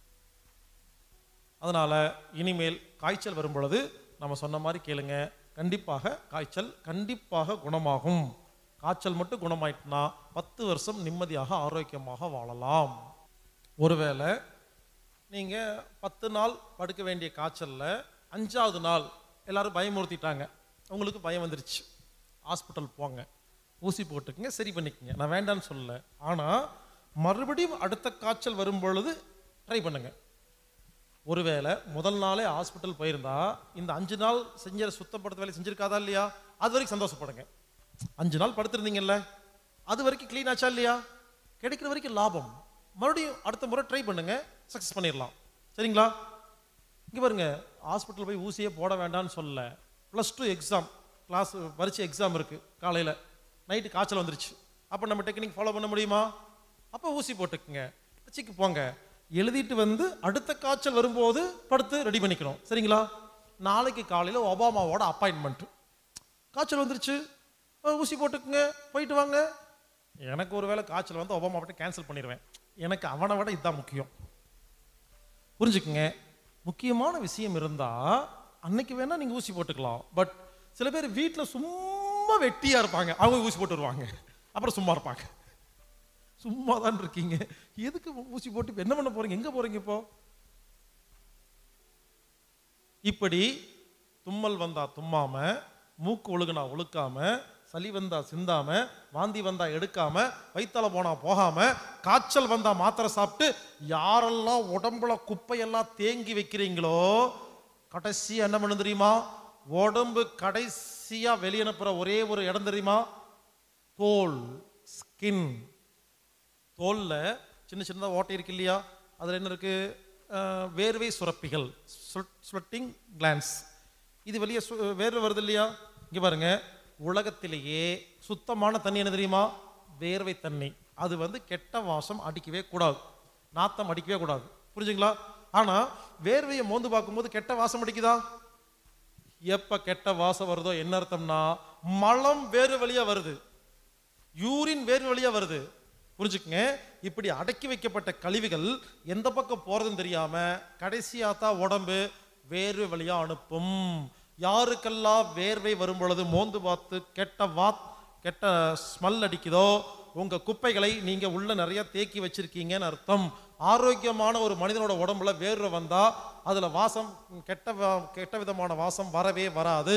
அதனால இனிமேல் காய்ச்சல் வரும் பொழுது நம்ம சொன்ன மாதிரி கேளுங்க. கண்டிப்பாக காய்ச்சல் கண்டிப்பாக குணமாகும். காய்ச்சல் மட்டும் குணமாயிட்டுனா 10 வருஷம் நிம்மதியாக ஆரோக்கியமாக வாழலாம். ஒருவேளை நீங்கள் 10 நாள் படுக்க வேண்டிய காய்ச்சலில் 5ஆவது நாள் எல்லாரும் பயமுறுத்திட்டாங்க, உங்களுக்கு பயம் வந்துருச்சு, ஹாஸ்பிட்டல் போங்க, ஊசி போட்டுக்குங்க, சரி பண்ணிக்கங்க, நான் வேண்டான்னு சொல்லலை. ஆனால் மறுபடியும் அடுத்த காய்ச்சல் வரும் பொழுது ட்ரை பண்ணுங்க. ஒருவேளை முதல் நாளே ஹாஸ்பிட்டல் போயிருந்தா இந்த 5 நாள் செஞ்ச சுத்தப்படுத்த வேலை செஞ்சிருக்காதா இல்லையா? அது வரைக்கும் சந்தோஷப்படுங்க. 5 நாள் படுத்திருந்தீங்கல்ல, அது வரைக்கும் க்ளீன் ஆச்சா இல்லையா? கிடைக்கிற வரைக்கும் லாபம். மறுபடியும் அடுத்த முறை ட்ரை பண்ணுங்க, சக்ஸஸ் பண்ணிடலாம். சரிங்களா? இங்கே பாருங்க, ஹாஸ்பிட்டல் போய் ஊசியே போட வேண்டாம்னு சொல்லலை. +2 எக்ஸாம் கிளாஸ் பரீட்சை எக்ஸாம் இருக்குது, காலையில் நைட்டு காய்ச்சல் வந்துருச்சு. அப்போ நம்ம டெக்னிக் ஃபாலோ பண்ண முடியுமா? அப்போ ஊசி போட்டுக்குங்க, வச்சுக்கு போங்க, எழுதிட்டு வந்து அடுத்த காய்ச்சல் வரும்போது படுத்து ரெடி பண்ணிக்கணும். சரிங்களா? நாளைக்கு காலையில் ஒபாமாவோட அப்பாயின்மெண்ட், காய்ச்சல் வந்துருச்சு, ஊசி போட்டுக்குங்க, போயிட்டு வாங்க. எனக்கு ஒரு வேளை காய்ச்சல் வந்து ஒபாமா விட்டு கேன்சல் பண்ணிடுவேன். எனக்கு அவனை விட இதுதான் முக்கியம். புரிஞ்சுக்குங்க. முக்கியமான விஷயம் இருந்தால் அன்னைக்கு வேணால் நீங்கள் ஊசி போட்டுக்கலாம். பட் சில பேர் வீட்டில் சும்மா வெட்டியாக இருப்பாங்க, அவங்க ஊசி போட்டு வருவாங்க, அப்புறம் சும்மா இருப்பாங்க. சும்மா தான் இருக்கீங்க, எதுக்கு ஊசி போட்டு இப்போ என்ன பண்ண போறீங்க? எங்கே போறீங்க இப்போ? இப்படி தும்மல் வந்தா தும்மாம, மூக்கு ஒழுகுனா ஒழுக்காம, சளி வந்தா சிந்தாம, வாந்தி வந்தா எடுக்காம, வயித்தால போனா போகாம, காய்ச்சல் வந்தா மாத்திரை சாப்பிட்டு யாரெல்லாம் உடம்புல குப்பையெல்லாம் தேங்கி வைக்கிறீங்களோ, கடைசி என்ன பண்ண தெரியுமா? உடம்பு கடைசியா வெளியனுப்புற ஒரே ஒரு இடம் தெரியுமா? தோல், ஸ்கின். தோல்ல சின்ன சின்னதாக ஓட்டை இருக்கு இல்லையா? அதில் என்ன இருக்கு? வேர்வை சுரப்பிகள், ஸ்வெட்டிங் கிளான்ஸ். இது வெளியே வேர்வை வருது இல்லையா? இங்கே பாருங்க, உலகத்திலேயே சுத்தமான தண்ணி என்ன தெரியுமா? வேர்வை தண்ணி. அது வந்து கெட்ட வாசம் அடிக்கவே கூடாது, நாத்தம் அடிக்கவே கூடாது. புரிஞ்சுங்களா? ஆனால் வேர்வையை மோந்து பார்க்கும்போது கெட்ட வாசம் அடிக்குதா? எப்போ கெட்ட வாசம் வருதோ என்ன அர்த்தம்னா மலம் வேர்வை வழியாக வருது, யூரின் வேர்வை வழியாக வருது. புரிஞ்சுக்குங்க. இப்படி அடக்கி வைக்கப்பட்ட கழிவுகள் எந்த பக்கம் போறதுன்னு தெரியாம கடைசியாத்தான் உடம்பு வேர்வை வழியா அனுப்பும். யாருக்கெல்லாம் வேர்வை வரும் பொழுது மோந்து பார்த்து கெட்ட ஸ்மெல் அடிக்குதோ, உங்க குப்பைகளை நீங்க உள்ள நிறைய தேக்கி வச்சிருக்கீங்கன்னு அர்த்தம். ஆரோக்கியமான ஒரு மனிதனோட உடம்புல வேர்வை வந்தா அதுல வாசம், கெட்ட விதமான வாசம் வரவே வராது.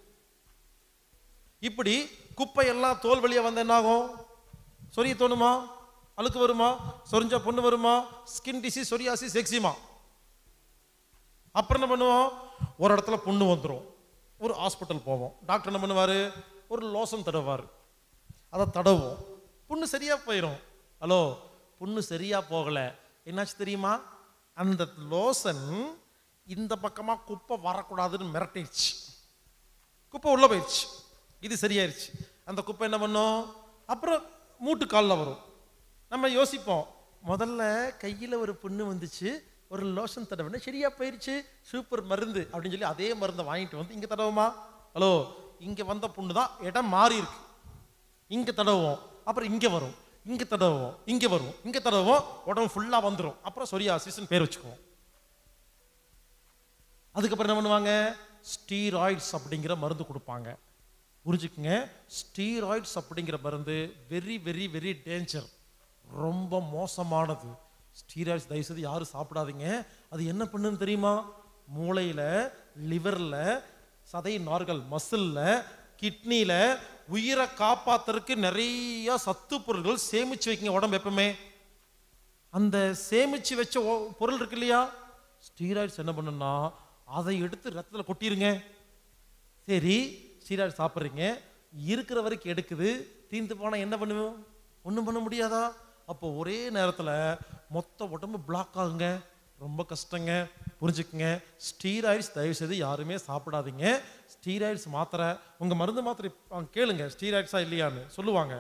இப்படி குப்பையெல்லாம் தோல் வழியா வந்து என்ன ஆகும்? சொரிய தோணுமா? அழுக்கு வருமா? சொரிஞ்சா பொண்ணு வருமா? Skin disease, psoriasis, eczema. அப்புறம் என்ன பண்ணுவோம்? ஒரு இடத்துல புண்ணு வந்துடும், ஒரு ஹாஸ்பிட்டல் போவோம். டாக்டர் என்ன பண்ணுவார்? ஒரு லோஷன் தடவார், அதை தடவோம், புண்ணு சரியா போயிடும். ஹலோ, புண்ணு சரியா போகலை, என்னாச்சு தெரியுமா? அந்த லோஷன் இந்த பக்கமா குப்பை வரக்கூடாதுன்னு மிரட்டிடுச்சு, குப்பை உள்ள போயிடுச்சு, இது சரியாயிருச்சு. அந்த குப்பை என்ன பண்ணும்? அப்புறம் மூட்டு காலில் வரும். நம்ம யோசிப்போம், முதல்ல கையில் ஒரு புண்ணு வந்துச்சு, ஒரு லோஷன் தடவை சரியா போயிடுச்சு, சூப்பர் மருந்து அப்படின்னு சொல்லி அதே மருந்தை வாங்கிட்டு வந்து இங்கே தடவுமா? ஹலோ, இங்கே வந்த புண்ணு தான் இடம் மாறி இருக்கு, இங்கே தடவுவோம், அப்புறம் இங்கே வரும், இங்கே தடவுவோம், இங்கே வரும், இங்கே தடவுவோம், உடம்பு ஃபுல்லாக வந்துடும். அப்புறம் சொரியாசிஸ்ன்னு பேர் வச்சுக்குவோம். அதுக்கப்புறம் என்ன பண்ணுவாங்க? ஸ்டீராய்ட்ஸ் அப்படிங்கிற மருந்து கொடுப்பாங்க. புரிஞ்சுக்குங்க, ஸ்டீராய்ட்ஸ் அப்படிங்கிற மருந்து வெரி வெரி வெரி டேஞ்சர், ரொம்ப மோசமானது. ஸ்டீராய்ட்ஸ் தயவுசெய்து யாரும் சாப்பிடாதீங்க. அது என்ன பண்ணுன்னு தெரியுமா? மூளையில், லிவரில், சதை நார்கள், மசிலில், கிட்னியில் உயிரை காப்பாற்றுறதுக்கு நிறைய சத்து பொருள்கள் சேமிச்சு வைக்கிங்க உடம்பு எப்பவுமே. அந்த சேமிச்சு வச்ச பொருள் இருக்கு இல்லையா, ஸ்டீராய்ட்ஸ் என்ன பண்ணுன்னா அதை எடுத்து ரத்தத்தில் கொட்டிருங்க. சரி, ஸ்டீராய்டு சாப்பிட்றீங்க, இருக்கிற வரைக்கும் எடுக்குது, தீர்ந்து போனால் என்ன பண்ணுவோம்? ஒன்றும் பண்ண முடியாதா? அப்போ ஒரே நேரத்தில் மொத்த உடம்பு பிளாக் ஆகுங்க, ரொம்ப கஷ்டங்க. புரிஞ்சுக்குங்க, ஸ்டீராய்ட்ஸ் தயவுசெய்து யாருமே சாப்பிடாதீங்க. ஸ்டீராய்ட்ஸ் மாத்திரை, உங்கள் மருந்து மாத்திரை கேளுங்க, ஸ்டீராய்ட்ஸா இல்லையான்னு சொல்லுவாங்க.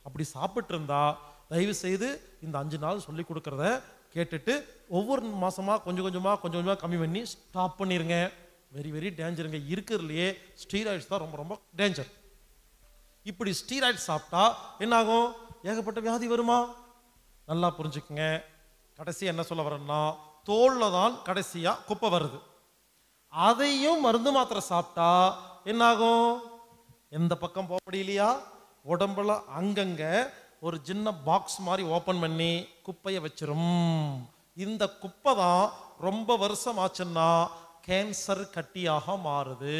அப்படி சாப்பிட்டு இருந்தா தயவு செய்து இந்த 5 நாள் சொல்லி கொடுக்கறத கேட்டுட்டு ஒவ்வொரு மாசமா கொஞ்சம் கொஞ்சமா கம்மி பண்ணி ஸ்டாப் பண்ணிருங்க. வெரி வெரி டேஞ்சருங்க. இருக்கிறதுலையே ஸ்டீராய்ட்ஸ் தான் ரொம்ப ரொம்ப டேஞ்சர். இப்படி ஸ்டீராய்ட்ஸ் சாப்பிட்டா என்ன ஆகும்? ஏகப்பட்ட வியாதி வருமா? நல்லா புரிஞ்சுக்குங்க. கடைசி என்ன சொல்ல வரேன்னா, தோல்ல தான் கடைசியா குப்பை வருது. அதையும் மருந்து மாத்திரை சாப்பிட்டா என்ன ஆகும்? எந்த பக்கம் போக முடியலையா? உடம்புல அங்கங்க ஒரு சின்ன பாக்ஸ் மாதிரி ஓபன் பண்ணி குப்பையை வச்சிரும். இந்த குப்பை தான் ரொம்ப வருஷம் ஆச்சுன்னா கேன்சர் கட்டியாக மாறுது.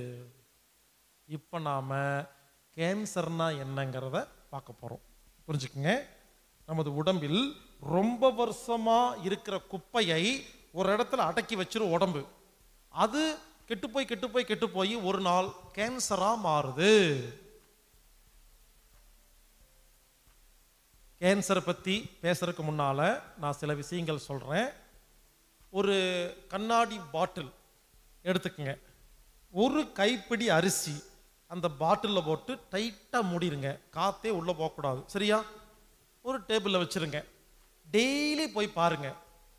இப்ப நாம கேன்சர்னா என்னங்கிறத பார்க்க போறோம். புரிஞ்சுக்குங்க. நமது உடம்பில் ரொம்ப வருஷமா இருக்கிற குப்பையை ஒரு இடத்துல அடக்கி வச்சிரும் உடம்பு. அது கெட்டு போய் ஒரு நாள் கேன்சரா மாறுது. கேன்சரை பத்தி பேசுறதுக்கு முன்னால நான் சில விஷயங்கள் சொல்றேன். ஒரு கண்ணாடி பாட்டில் எடுத்துக்கங்க. ஒரு கைப்பிடி அரிசி அந்த பாட்டில்ல போட்டு டைட்டா மூடிருங்க. காத்தே உள்ள போகக்கூடாது. சரியா? ஒரு டேபிள்ல வச்சிருங்க. டெய்லி போய் பாருங்க.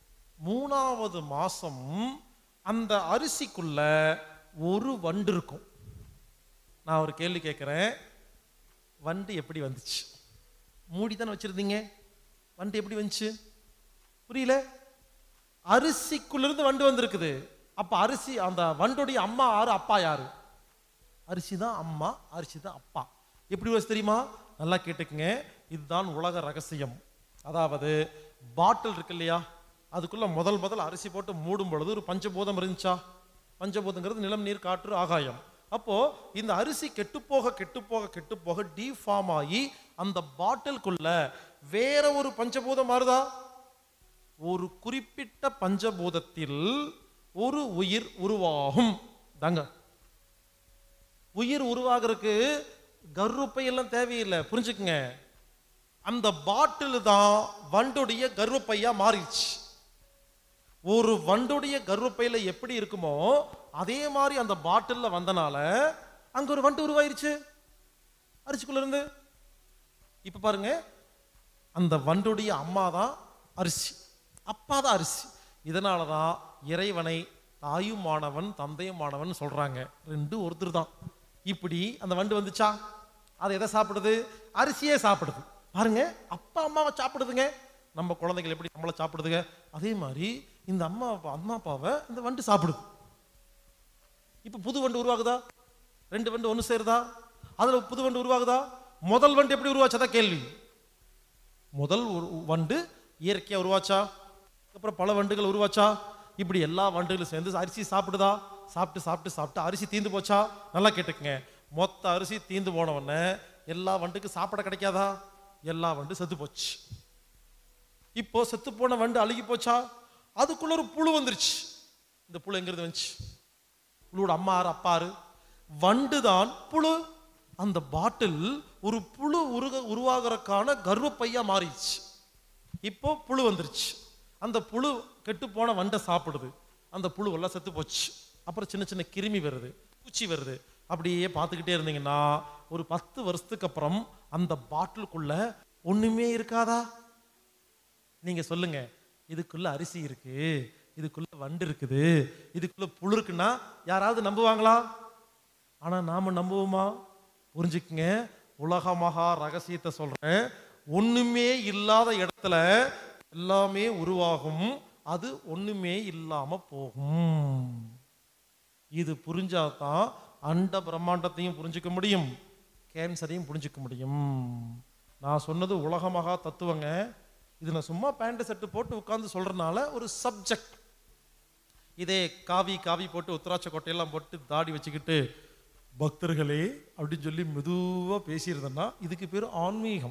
3வது மாசம் அந்த அரிசிக்குள்ள ஒரு வண்டு இருக்கும். நான் ஒரு கேள்வி கேட்கிறேன். வண்டு எப்படி வந்துச்சு? மூடித்தானே வச்சிருந்தீங்க. வண்டு எப்படி வந்துச்சு? புரியல? அரிசிக்குள்ள இருந்து வண்டு வந்திருக்குது. அப்ப அரிசி, அந்த வண்டுடைய அம்மா யாரு, அப்பா யாரு? அரிசி தான் அம்மா, அரிசி தான் அப்பா. எப்படி வச்சு தெரியுமா? நல்லா கேட்டுக்குங்க. இதுதான் உலக ரகசியம். அதாவது பாட்டில் இருக்கு இல்லையா, அதுக்குள்ள முதல் அரிசி போட்டு மூடும் பொழுது ஒரு பஞ்சபூதம் இருந்துச்சா? பஞ்சபூதங்கிறது நிலம், நீர், காற்று, ஆகாயம். அப்போ இந்த அரிசி கெட்டு போக டீஃபார்ம் ஆகி அந்த பாட்டிலுக்குள்ள வேற ஒரு பஞ்சபூதம் மாறுதா? ஒரு குறிப்பிட்ட பஞ்சபூதத்தில் ஒரு உயிர் உருவாகும். தாங்க உயிர் உருவாகிறதுக்கு கர்ப்பப்பை எல்லாம் தேவையில்லை. புரிஞ்சுக்குங்க. அந்த பாட்டில் தான் வண்டுடைய கர்ப்பப்பையா மாறிடுச்சு. ஒரு வண்டுடைய கர்ப்பப்பையில எப்படி இருக்குமோ அதே மாதிரி அந்த பாட்டில்ல வந்தனால அங்க ஒரு வண்டு உருவாயிருச்சு அரிசிக்குள்ள இருந்து. இப்ப பாருங்க, அந்த வண்டுடைய அம்மா தான் அரிசி, அப்பா தான் அரிசி. இதனாலதான் இறைவனை தாயுமானவன் தந்தையுமானவன் சொல்றாங்க. ரெண்டும் ஒருத்தர் தான். இப்படி அந்த வண்டு வந்துச்சா? அதை எதை சாப்பிடுது? அரிசியே சாப்பிடுது. பாருங்க, அப்பா அம்மாவை சாப்பிடுதுங்க. நம்ம குழந்தைகள் எப்படி நம்மளை சாப்பிடுதுங்க, அதே மாதிரி இந்த அம்மா அப்பாவை இந்த வண்டு சாப்பிடுது. இப்ப புது வண்டு உருவாகுதா? 2 வண்டு ஒண்ணு சேருதா? அதுல புது வண்டு உருவாகுதா? முதல் வண்டு எப்படி உருவாச்சா கேள்வி. முதல் வண்டு இயற்கையா உருவாச்சா? அப்புறம் பல வண்டுகள் உருவாச்சா? இப்படி எல்லா வண்டுகளும் சேர்ந்து அரிசி சாப்பிடுதா? சாப்பிட்டு அரிசி தீந்து போச்சா? நல்லா கேட்டுக்குங்க. மொத்த அரிசி தீந்து போன உடனே எல்லா வண்டுக்கு சாப்பிட கிடைக்காதா? எல்லா வண்டு செத்து போச்சு. இப்போ செத்து போன வண்டு அழுகி போச்சா? அதுக்குள்ள ஒரு புழு வந்துருச்சு. இந்த புழு எங்கிருந்து வந்துச்சு? புழுவோட அம்மா யாரு, அப்பா யாரு? வண்டு தான் புழு. அந்த பாட்டில் ஒரு புழு உருவாகிறதுக்கான கர்ப்பப்பையா மாறிடுச்சு. இப்போ புழு வந்துருச்சு. அந்த புழு கெட்டு போன வண்டை சாப்பிடுது. அந்த புழு எல்லாம் செத்து போச்சு. அப்புறம் சின்ன சின்ன கிருமி வருது, பூச்சி வருது. அப்படியே பார்த்துக்கிட்டே இருந்தீங்கன்னா ஒரு 10 வருஷத்துக்கு அப்புறம் அந்த பாட்டிலுக்குள்ள ஒண்ணுமே இருக்காதா? நீங்க சொல்லுங்க. இதுக்குள்ள அரிசி இருக்கு, இதுக்குள்ள வண்டு இருக்குது, இதுக்குள்ள புழு இருக்குன்னா யாராவது நம்புவாங்களா? ஆனா நாம நம்புவோமா? புரிஞ்சுக்குங்க. உலக மகா ரகசியத்தை சொல்றேன். ஒண்ணுமே இல்லாத இடத்துல எல்லாமே உருவாகும். அது ஒண்ணுமே இல்லாம போகும். இது புரிஞ்சாதான் அண்ட பிரம்மாண்டத்தையும் புரிஞ்சுக்க முடியும், கேன்சரையும் புரிஞ்சுக்க முடியும். நான் சொன்னது உலக மகா தத்துவங்க. இது நான் சும்மா பேண்ட் செட்டு போட்டு உட்கார்ந்து சொல்றதுனால ஒரு சப்ஜெக்ட். இதே காவி போட்டு உத்தராட்ச கொட்டையெல்லாம் போட்டு தாடி வச்சுக்கிட்டு பக்தர்களே அப்படின்னு சொல்லி மெதுவா பேசியிருந்தேன்னா இதுக்கு பேர் ஆன்மீகம்.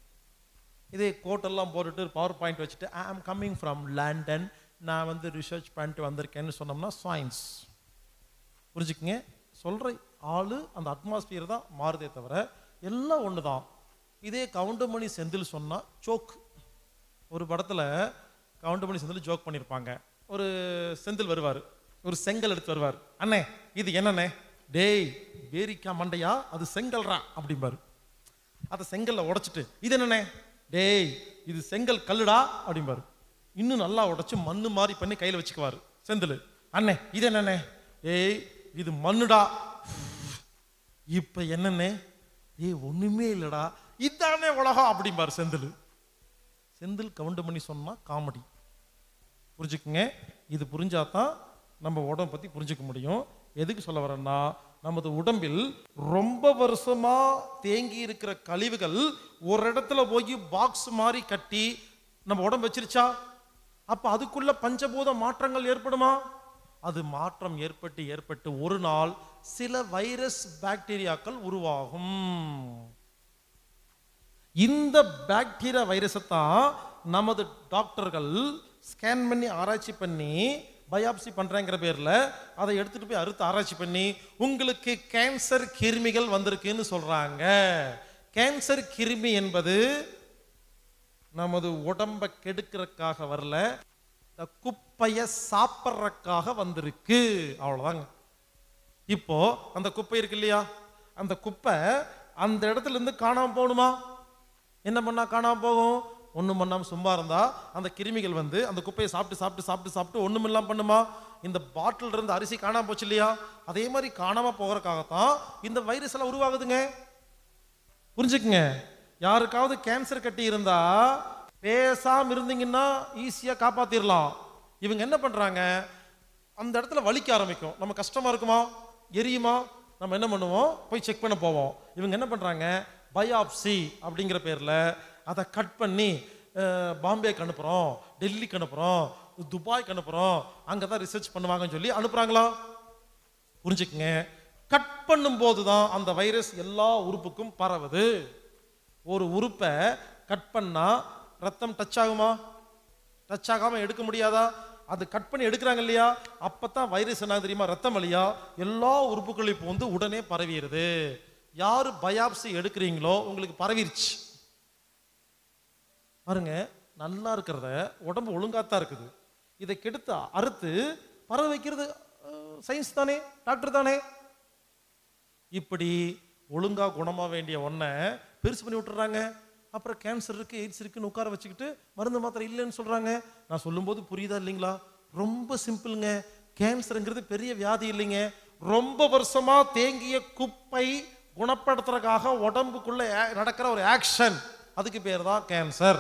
இதே கோட்டெல்லாம் போட்டுட்டு பவர் பாயிண்ட் வச்சுட்டு ஐ ஆம் கம்மிங் ஃப்ரம் லண்டன், நான் வந்து ரிசர்ச் பண்ணிட்டு வந்திருக்கேன்னு சொன்னோம்னா சயின்ஸ். புரிஞ்சுக்குங்க. சொல்ற ஆளு அந்த அட்மாஸ்பியர் தான் மாறுதே தவிர எல்லாம் ஒண்ணுதான். இதே கவுண்டமணி செந்தில் சொன்னா ஜோக். ஒரு படத்துல கவுண்டமணி செந்தில் ஜோக் பண்ணியிருப்பாங்க. ஒரு செந்தில் வருவார், ஒரு செங்கல் எடுத்து வருவார். அண்ணே இது என்னண்ணே? டேய் பேரிக்கா மண்டையா, அது செங்கல்ரா அப்படிம்பாரு. அதை செங்கல்ல உடைச்சிட்டு இது என்னண்ணே, டேய் இது செங்கல் கல்லுடா அப்படிம்பாரு. இன்னும் நல்லா உடைச்சு மண்ணு மாதிரி பண்ணி கையில வச்சுக்குவாரு செந்தில். அண்ணே இது என்னண்ணே, ஏய் இது மண்ணுடா. இப்ப என்னண்ணே, ஏய் ஒண்ணுமே இல்லடா, இதானே உலகம் அப்படிம்பாரு செந்தில். செந்தில் கவுண்ட் பண்ணி சொன்னா காமெடி. புரிஞ்சுக்குங்க. இது புரிஞ்சாதான் நம்ம உடம்பை பத்தி புரிஞ்சுக்க முடியும். எதுக்கு சொல்ல வரேன்னா, நமது உடம்பில் ரொம்ப வருஷமா தேங்கி இருக்கிற கழிவுகள் ஒரு இடத்துல போய் பாக்ஸ் மாதிரி கட்டி நம்ம உடம்பு வச்சிருச்சா, அப்ப அதுக்குள்ள பஞ்சபூத மாற்றங்கள் ஏற்படுமா? அது மாற்றம் ஏற்பட்டு ஒரு நாள் சில வைரஸ் பாக்டீரியாக்கள் உருவாகும். இந்த பாக்டீரியா வைரஸை தான் நமது டாக்டர்கள் ஸ்கேன் பண்ணி ஆராய்ச்சி பண்ணி பயாப்சி பண்றேங்கிற பேர்ல அதை எடுத்துட்டு போய் அறுத்து ஆராய்ச்சி பண்ணி உங்களுக்கு கேன்சர் கிருமிகள் வந்திருக்குன்னு சொல்றாங்க. கேன்சர் கிருமி என்பது நமது உடம்ப கெடுக்கிறதுக்காக வரல, இந்த குப்பைய சாப்பிட்றதுக்காக வந்திருக்கு. அவ்வளவுதாங்க. இப்போ அந்த குப்பை இருக்கு இல்லையா, அந்த குப்பை அந்த இடத்துல இருந்து காணாம போகணுமா? என்ன பண்ணா காணாம போகும்? ஒண்ணும் பண்ணாம சும்மா இருந்தா அந்த கிருமிகள் வந்து அந்த குப்பையை சாப்பிட்டு சாப்பிட்டு சாப்பிட்டு சாப்பிட்டு ஒண்ணும் இல்லாம பண்ணுமா? இந்த பாட்டில் இருந்து அரிசி காணாம போச்சு இல்லையா, அதே மாதிரி காணாம போகிறதுக்காகத்தான் இந்த வைரஸ் எல்லாம் உருவாகுதுங்க. புரிஞ்சுக்குங்க. யாருக்காவது கேன்சர் கட்டி இருந்தா பேசாம இருந்தீங்கன்னா ஈஸியா காப்பாத்திரலாம். இவங்க என்ன பண்றாங்க, அந்த இடத்துல வலிக்க ஆரம்பிக்கும், நம்ம கஷ்டமா இருக்குமா, எரியுமா, நம்ம என்ன பண்ணுவோம், போய் செக் பண்ண போவோம். இவங்க என்ன பண்றாங்க, பயாப்சி அப்படிங்கிற பேர்ல அதை கட் பண்ணி பாம்பேக்கு அனுப்புறோம், டெல்லிக்கு அனுப்புறோம், துபாய்க்கு அனுப்புறோம், அங்கதான் ரிசர்ச் பண்ணுவாங்கன்னு சொல்லி அனுப்புறாங்களா? புரிஞ்சுக்குங்க. கட் பண்ணும் போதுதான் அந்த வைரஸ் எல்லா உறுப்புக்கும் பரவுது. ஒரு உறுப்பை கட் பண்ணா ரத்தம் டச் ஆகுமா? டச் ஆகாம எடுக்க முடியாதா? அது கட் பண்ணி எடுக்கிறாங்க இல்லையா, அப்பதான் வைரஸ் என்ன தெரியுமா, ரத்தம் வழியா எல்லா உறுப்புகளையும் இப்போ வந்து உடனே பரவிடுது. யாரு பயாப்சி எடுக்கிறீங்களோ உங்களுக்கு பரவிருச்சு பாருங்க. நல்லா இருக்கிறத உடம்பு ஒழுங்காத்தான் இருக்குது, இதை கெடுத்து அறுத்து பரவ வைக்கிறது சயின்ஸ் தானே, டாக்டர் தானே. இப்படி ஒழுங்கா குணமா வேண்டிய ஒன்றை பெருசு பண்ணி விட்டுறாங்க. அப்புறம் கேன்சர் இருக்கு, எய்ட்ஸ் இருக்குன்னு உட்கார வச்சுக்கிட்டு மருந்து மாத்திரை இல்லைன்னு சொல்றாங்க. நான் சொல்லும்போது புரியுதா இல்லைங்களா? ரொம்ப சிம்பிளுங்க. கேன்சருங்கிறது பெரிய வியாதி இல்லைங்க. ரொம்ப வருஷமா தேங்கிய குப்பை குணப்படுத்துறதுக்காக உடம்புக்குள்ள நடக்கிற ஒரு ஆக்ஷன், அதுக்கு பேர் தான் கேன்சர்.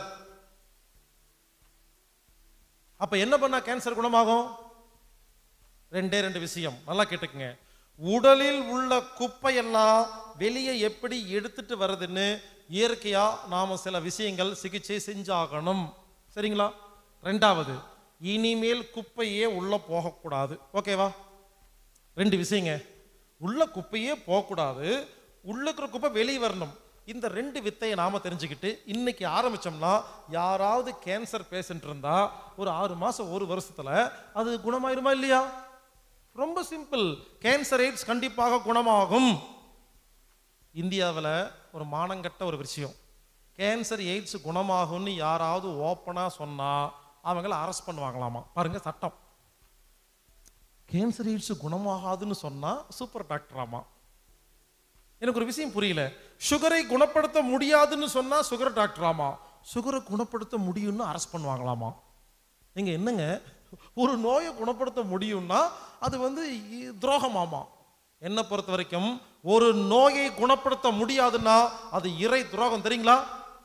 அப்ப என்ன பண்ணா கேன்சர் குணமாகும்? ரெண்டே ரெண்டு விஷயம், நல்லா கேட்டுக்குங்க. உடலில் உள்ள குப்பையெல்லாம் வெளியே எப்படி எடுத்துட்டு வருதுன்னு இயற்கையா நாம சில விஷயங்கள் சிகிச்சை செஞ்சாகணும். சரிங்களா? ரெண்டாவது, இனிமேல் குப்பையே உள்ள போகக்கூடாது. ஓகேவா? ரெண்டு விஷயங்க. உள்ள குப்பையே போகக்கூடாது, உள்ள இருக்கிற குப்பை வெளியே வரணும். இந்த ரெண்டு வித்தையை நாம தெரிஞ்சுக்கிட்டு இன்னைக்கு ஆரம்பிச்சோம்னா, யாராவது கேன்சர் பேஷண்ட் இருந்தா ஒரு 6 மாசம் 1 வருஷத்துல அது குணமாயிருமா இல்லையா? ரொம்ப சிம்பிள். கேன்சர் எய்ட்ஸ் கண்டிப்பாக குணமாகும். இந்தியாவில் ஒரு மானங்கட்ட ஒரு விஷயம், கேன்சர் எய்ட்ஸ் குணமாகும்னு யாராவது ஓப்பனா சொன்னா அவங்கள அரெஸ்ட் பண்ணுவாங்களாமா. பாருங்க சட்டம். கேன்சர் எய்ட்ஸ் குணமாகாதுன்னு சொன்னா சூப்பர் டாக்டராமா. எனக்கு ஒரு விஷயம் புரியல. சுகரை குணப்படுத்த முடியாதுன்னு சொன்னா சுகர் டாக்டராமா, சுகரை குணப்படுத்த முடியும்னு அரெஸ்ட் பண்ணுவாங்களாமா. நீங்க என்னங்க, ஒரு நோயை குணப்படுத்த முடியும்னா அது வந்து துரோகமாமா. என்ன பொறுத்த வரைக்கும் ஒரு நோயை குணப்படுத்த முடியாதுன்னா அது இறை துரோகம். தெரியுங்களா?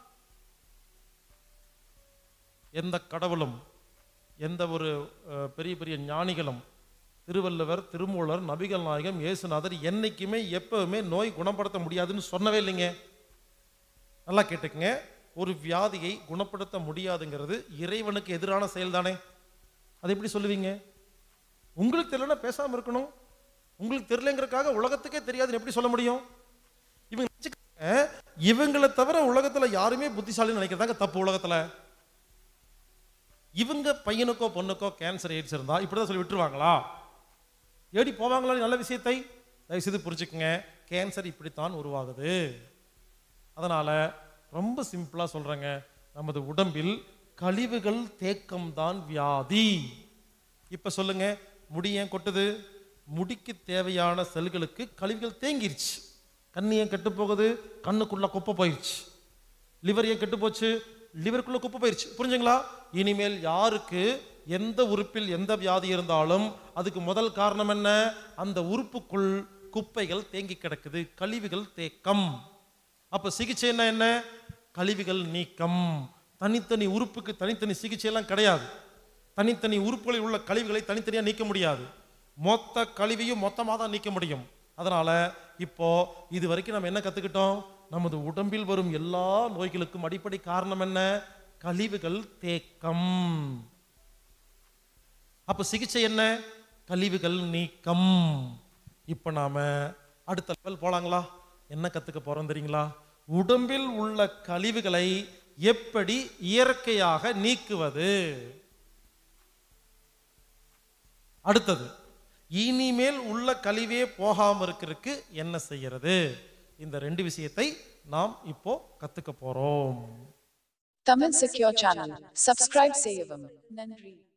எந்த கடவுளும் எந்த ஒரு பெரிய பெரிய ஞானிகளும், திருவள்ளுவர், திருமூலர், நபிகள் நாயகம், இயேசுநாதர் என்னைக்குமே எப்பவுமே நோய் குணப்படுத்த முடியாதுன்னு சொன்னவே இல்லைங்க. நல்லா கேட்டுக்குங்க. ஒரு வியாதியை குணப்படுத்த முடியாதுங்கிறது இறைவனுக்கு எதிரான செயல் தானே. அது எப்படி சொல்லுவீங்க? உங்களுக்கு தெரியலன்னா பேசாம இருக்கணும். உங்களுக்கு தெரியலங்கிறதுக்காக உலகத்துக்கே தெரியாதுன்னு எப்படி சொல்ல முடியும்? இவங்களை தவிர உலகத்துல யாருமே புத்திசாலின்னு நினைக்கிறதாங்க தப்பு. உலகத்துல இவங்க பையனுக்கோ பொண்ணுக்கோ கேன்சர் எய்ட்ஸ் இருந்தா இப்படிதான் சொல்லி விட்டுருவாங்களா? ஏடி போவாங்களா? நல்ல விஷயத்தை தயவுசெய்து புரிஞ்சுக்குங்க. கேன்சர் இப்படித்தான் உருவாகுது. அதனால ரொம்ப சிம்பிளா சொல்றேங்க, நமது உடம்பில் கழிவுகள் தேக்கம் தான் வியாதி. இப்ப சொல்லுங்க, முடி ஏன் கொட்டுது? முடிக்கு தேவையான செல்களுக்கு கழிவுகள் தேங்கிருச்சு. கண்ணு ஏன் கெட்டு போகுது? கண்ணுக்குள்ள குப்பை போயிடுச்சு. லிவர் ஏன் கெட்டு போச்சு? லிவருக்குள்ள குப்பை போயிடுச்சு. புரிஞ்சுங்களா? இனிமேல் யாருக்கு எந்த உறுப்பில் எந்த வியாதி இருந்தாலும் அதுக்கு முதல் காரணம் என்ன? அந்த உறுப்புக்குள் குப்பைகள் தேங்கி கிடக்குது, கழிவுகள் தேக்கம். அப்ப சிகிச்சை என்ன? கழிவுகள் நீக்கம். தனித்தனி உறுப்புக்கு தனித்தனி சிகிச்சை எல்லாம் கிடையாது. தனித்தனி உறுப்புகளில் உள்ள கழிவுகளை தனித்தனியா நீக்க முடியாது. மொத்த கழிவையும் மொத்தமாக தான் நீக்க முடியும். அதனால இப்போ இது வரைக்கும் நம்ம என்ன கத்துக்கிட்டோம்? நமது உடம்பில் வரும் எல்லா நோய்களுக்கும் அடிப்படை காரணம் என்ன? கழிவுகள் தேக்கம். அப்ப சிகிச்சை என்ன? கழிவுகள் நீக்கம். இப்ப நாம அடுத்த லெவல் போலாங்களா? என்ன கத்துக்க போறோம் தெரியுங்களா? உடம்பில் உள்ள கழிவுகளை எப்படி இயற்கையாக நீக்குவது. அடுத்தது, இனிமேல் உள்ள கழிவே போகாம இருக்கிறதுக்கு என்ன செய்யறது? இந்த 2 விஷயத்தை நாம் இப்போ கத்துக்க போறோம். Tamil Secure Channel. Subscribe செய்யவும். நன்றி.